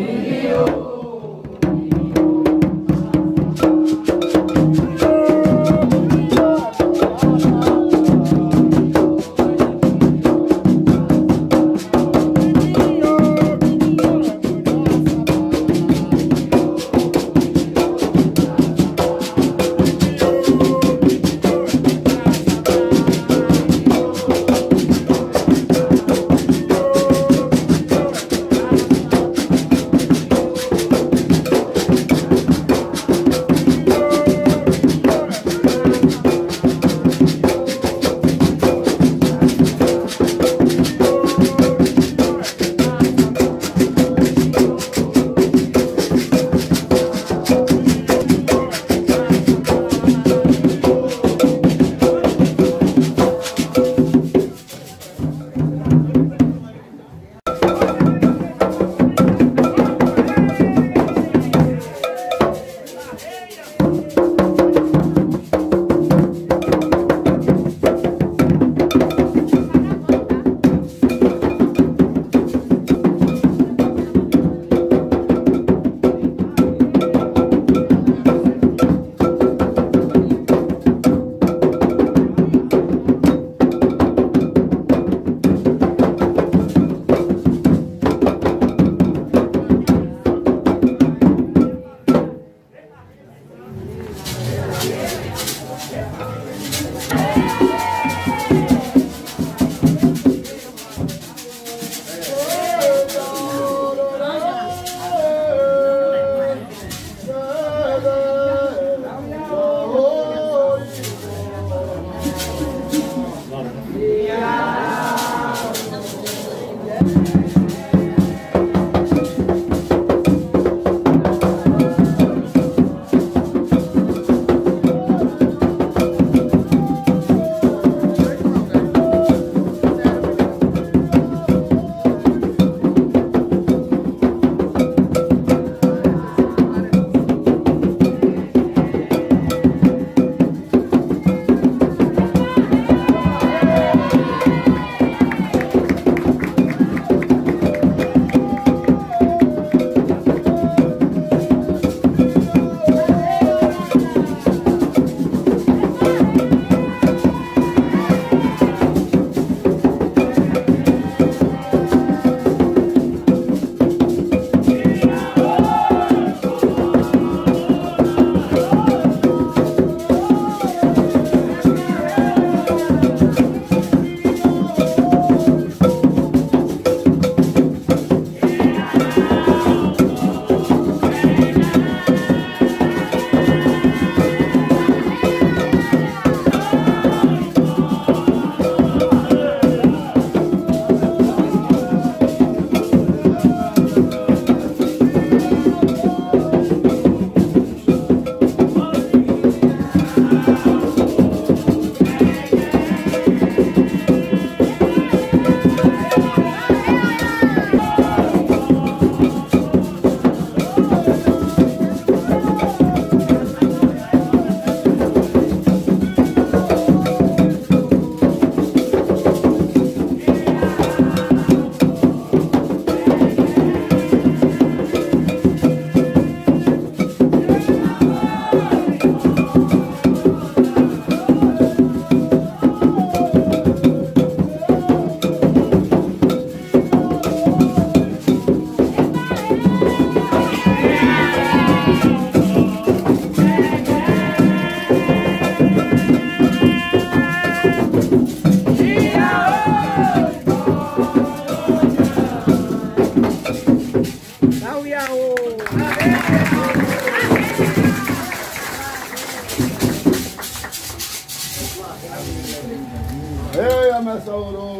Ei, Amessauro!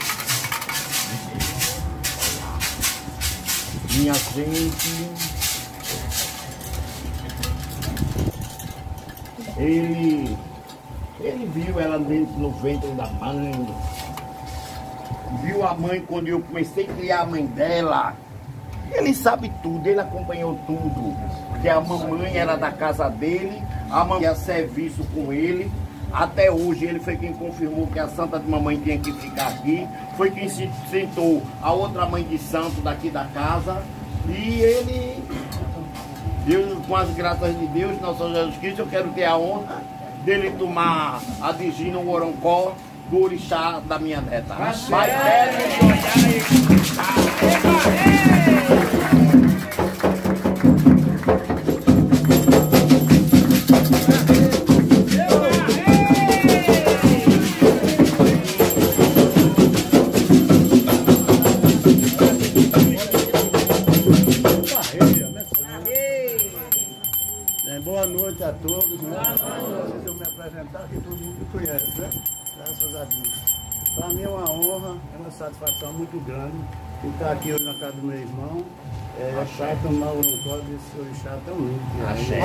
Minha gente, ele, ele viu ela dentro no ventre da mãe, viu a mãe quando eu comecei a criar a mãe dela. Ele sabe tudo, ele acompanhou tudo. Porque a mamãe era da casa dele, a mamãe ia serviço com ele. Até hoje ele foi quem confirmou que a santa de mamãe tinha que ficar aqui. Foi quem se sentou a outra mãe de santo daqui da casa. E ele, Deus, com as graças de Deus, nosso Senhor Jesus Cristo, eu quero ter a honra dele tomar a digina, o oroncó do orixá da minha neta. Pai dela, boa noite a todos, né? Vocês eu me apresentar que todo mundo conhece, né? Graças a Deus. Para mim é uma honra, é uma satisfação muito grande estar aqui hoje na casa do meu irmão. É, para tomar o oroncó desse orixá tão lindo. Axé.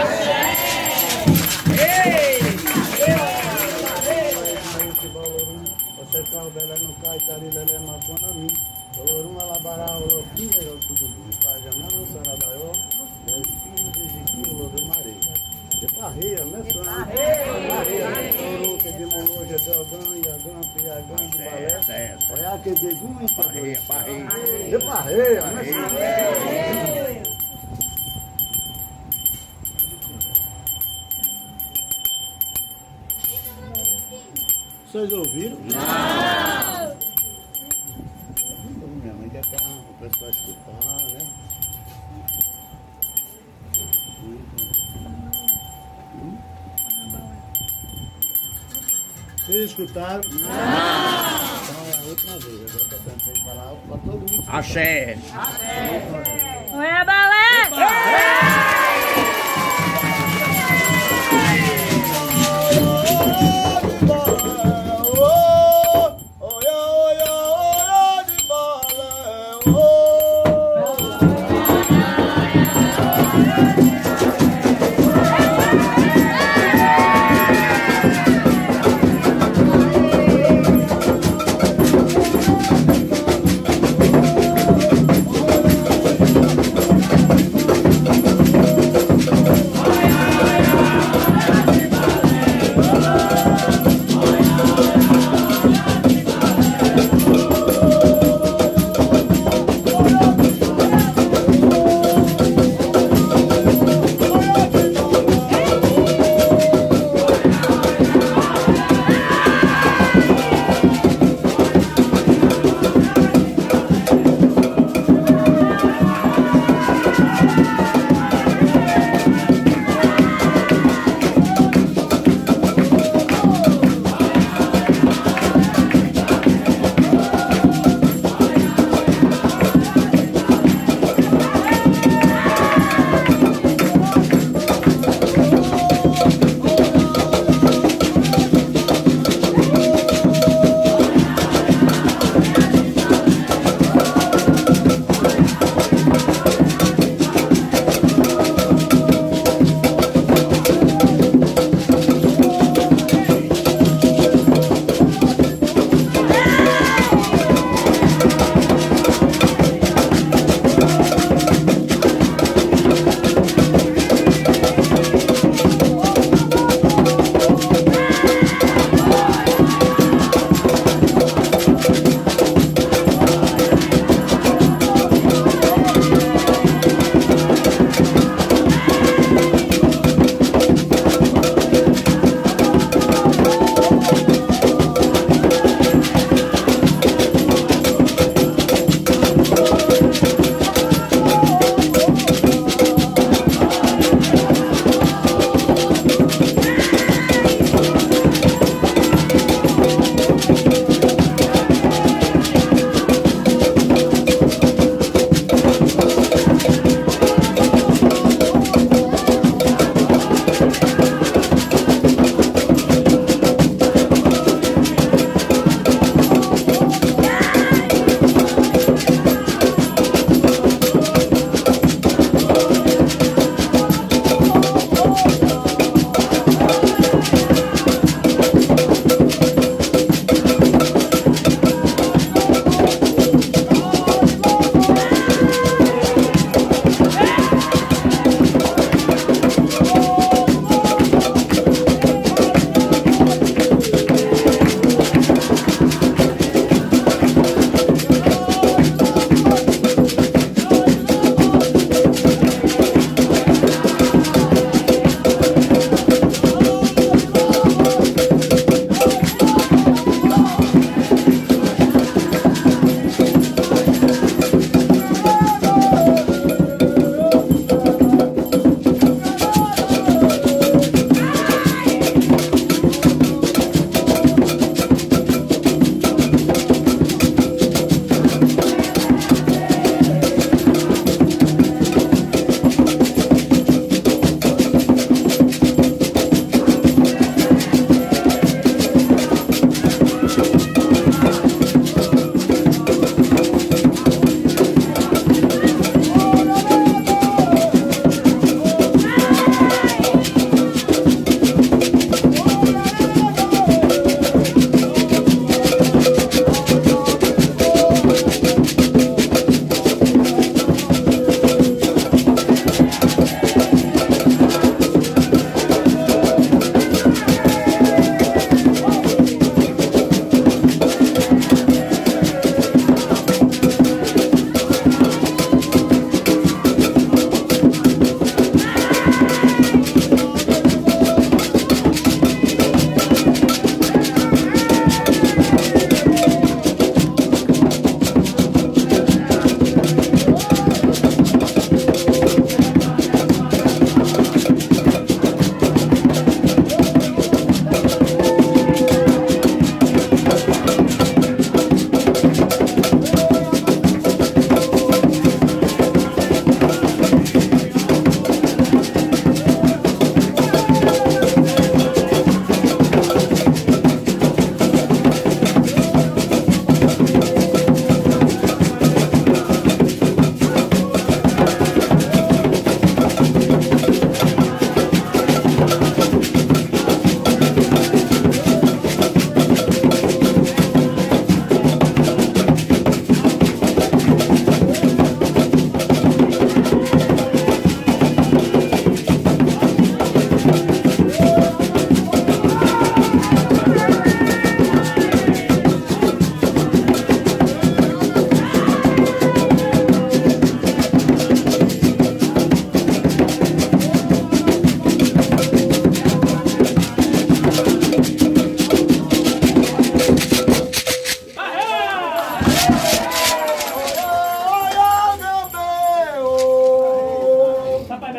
Você carro dela no cai, tarilha, ela é macona mim. Olorum, alabará, oloquinha, eu tudo bem. Pajanã, saradaió, eu filho de Jiquinho, Lodo Marei. De parreia, né, senhor? Parreia, Olorum, que de Moloja, Delgão, Iagão, Piagão, de Balé. Olha que de Gum, Parreia, parreia. De parreia, né, senhor? Vocês ouviram? Não! Minha mãe quer para o pessoal escutar, né? Hum? Vocês escutaram? Não! Então é a última vez, agora eu tentei falar para todo mundo. Axé! Axé! Oi, balé!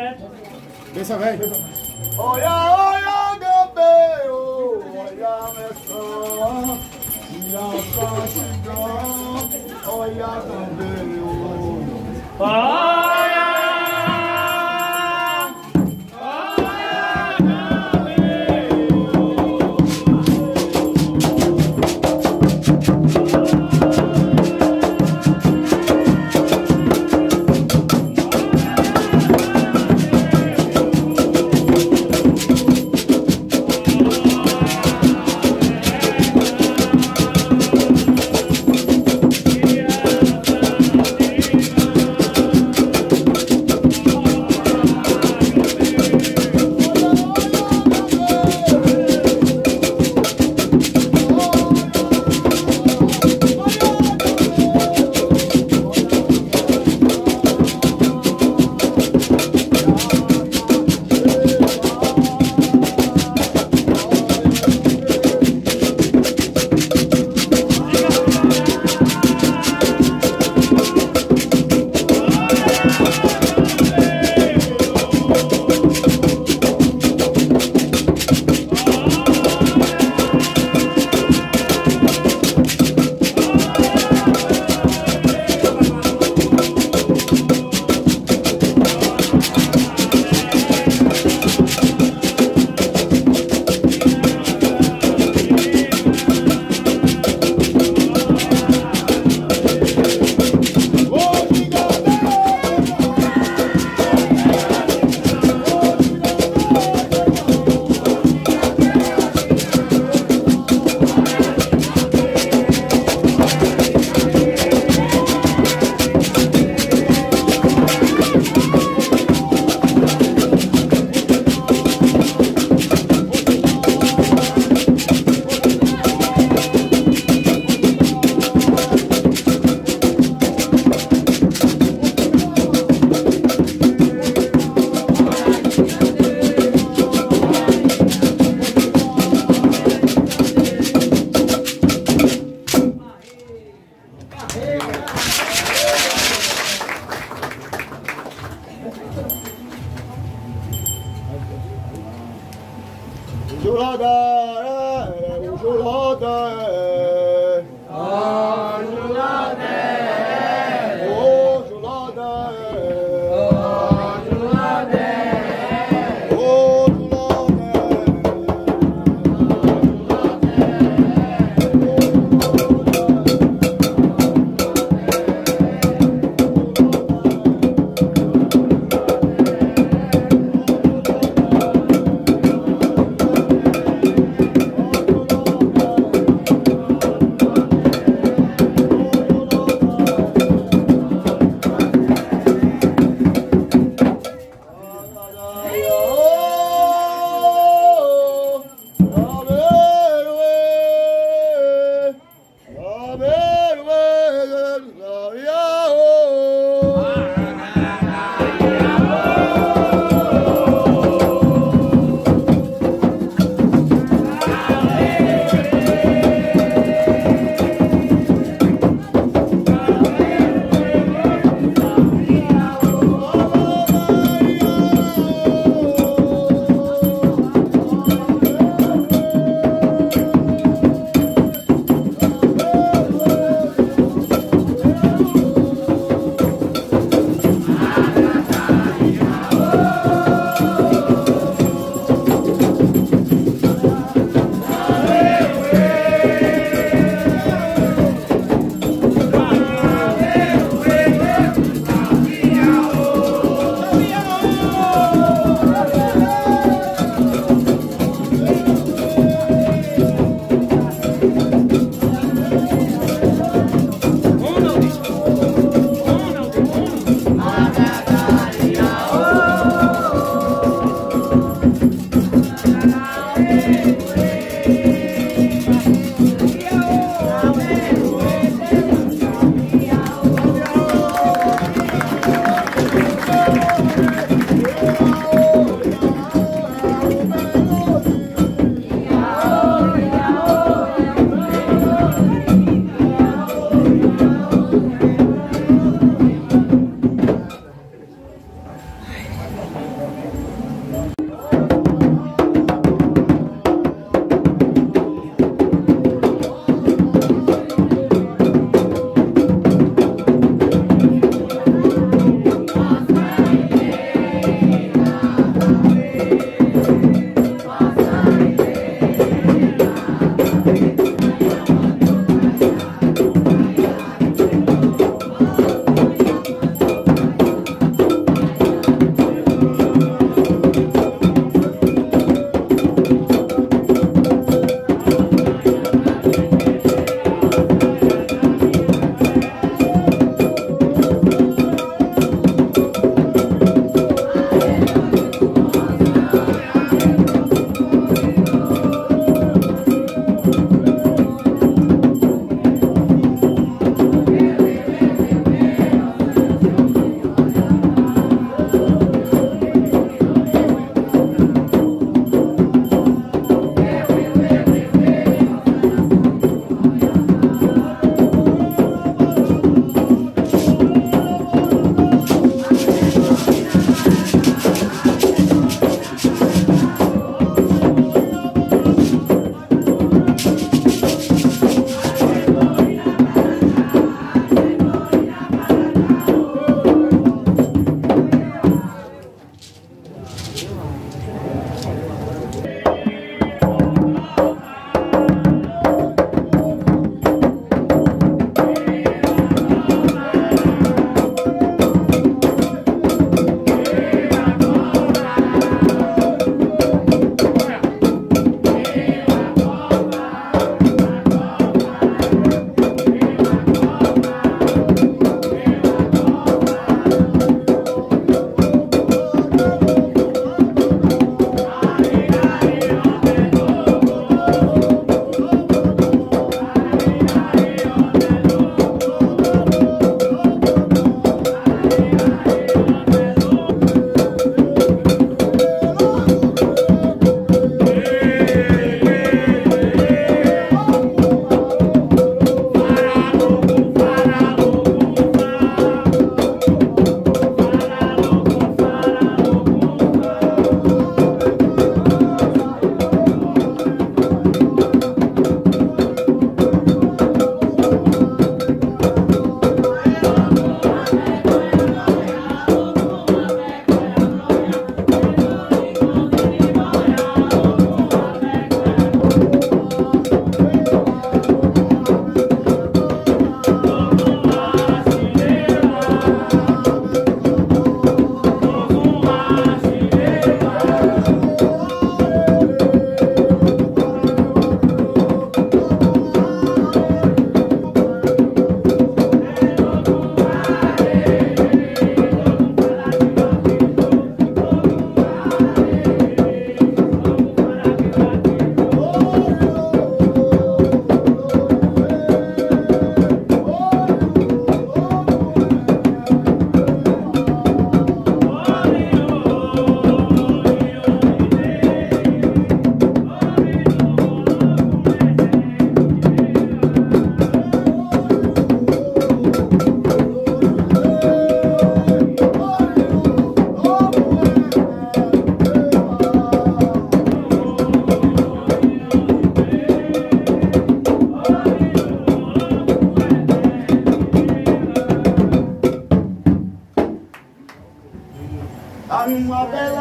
Pensa, velho. Olha, olha, Gabriel, olha, Messão, olha, Sachigão, olha, Gabriel. Olha!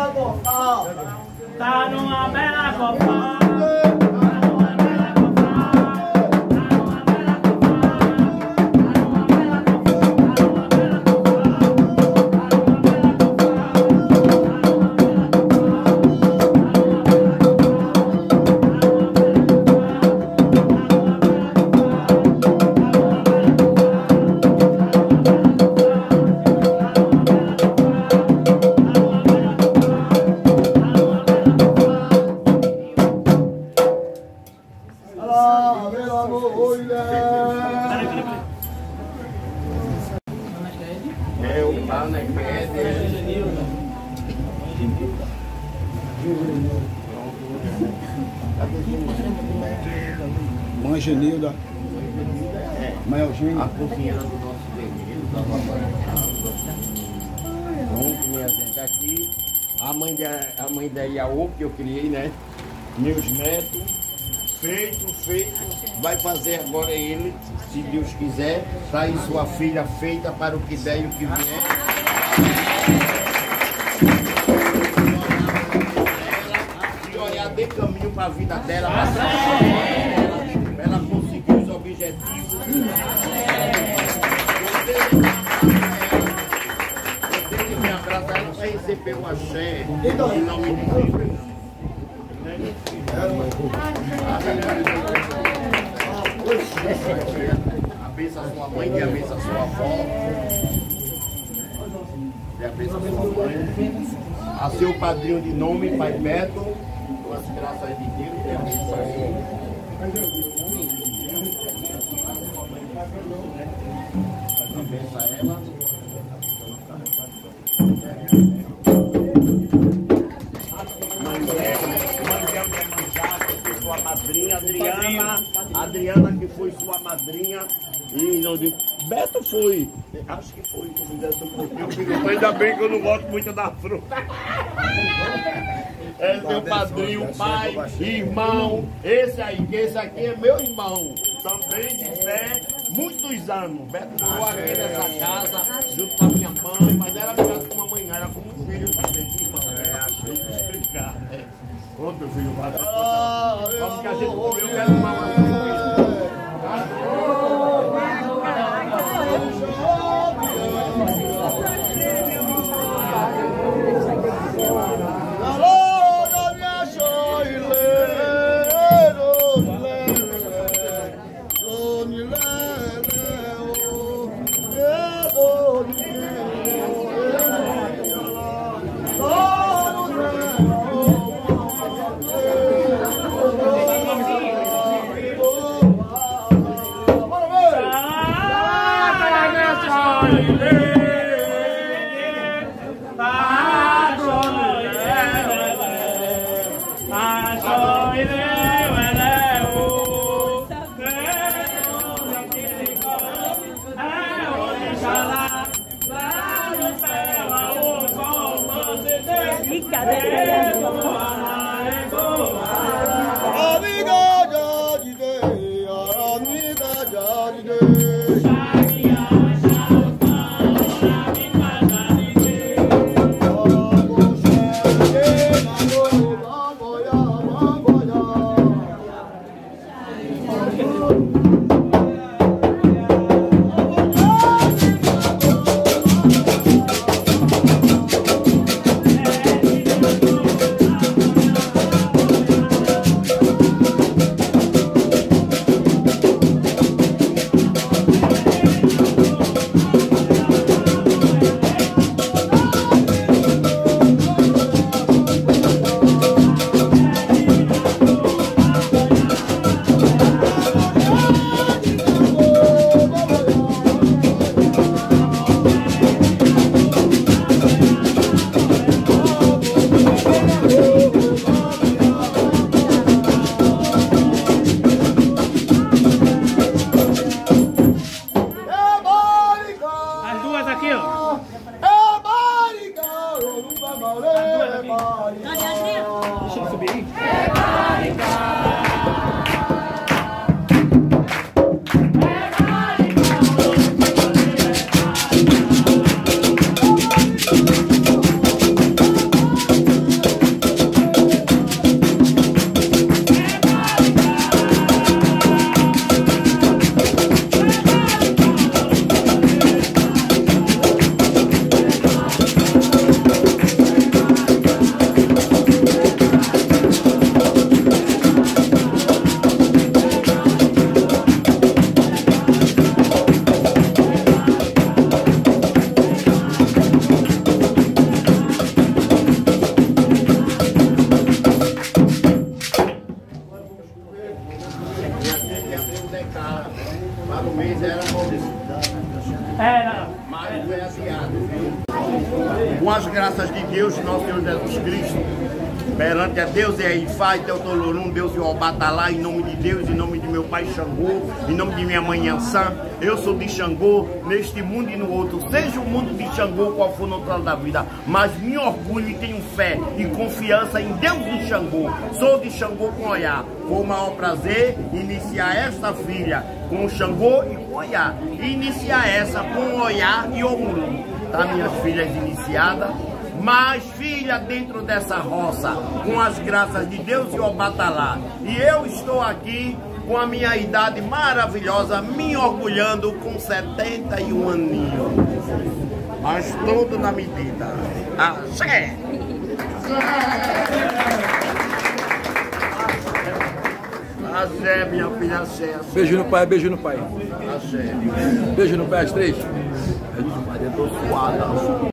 Tá numa bela copa. É o Panaquete. Mãe Genilda. Mãe Eugênia. A cozinheira do nosso terreiro, da Pronto, minha gente, aqui a mãe da, a mãe da Iaô, que eu criei, né? Meus netos. Feito, feito, vai fazer agora ele, se Deus quiser, tá aí sua filha feita para o que der e o que vier. E olhar de caminho para a vida dela, para ela conseguir os objetivos. Você me abraça, ela vai receber o axé, em nome de Deus. Abençoa sua mãe, que abençoa sua avó, que abençoa sua mãe, a seu padrinho de nome, Pai Beto, com as graças de Deus, que abençoa ele. Abençoa ela. Sua madrinha, Adriana, Adriana que foi sua madrinha, e não digo, Beto foi, acho que foi, que fizesse um pouquinho, ainda bem que eu não gosto muito da fruta. É seu padrinho, pai, irmão, esse aí, que esse aqui é meu irmão, também de fé, muitos anos. Beto ficou aqui nessa casa, junto com a minha mãe, mas era casado com a mãe, era como um filho também, irmão, é, deixa eu explicar, é. Pronto, meu filho, vai. Vamos que a gente comeu, eu quero tomar uma coisa. Deus, nosso Senhor Jesus Cristo, perante a Deus e a Ifá, e teu Tolorum, Deus e o Obatalá, em nome de Deus, em nome de meu pai Xangô, em nome de minha mãe Ansã, eu sou de Xangô, neste mundo e no outro, seja o mundo de Xangô qual for no outro lado da vida, mas me orgulho e tenho fé e confiança em Deus de Xangô, sou de Xangô com Oiá, foi o maior prazer iniciar essa filha com Xangô e com Oiá, e iniciar essa com Oiá e Ogum, tá, minhas filhas iniciadas, mas filha dentro dessa roça, com as graças de Deus e o Obatalá. E eu estou aqui com a minha idade maravilhosa, me orgulhando com setenta e um aninhos. Mas tudo na medida. Axé! Axé, minha filha, axé. Beijo no pai, beijo no pai. Axé. Beijo no pai, as três. Eu tô suada.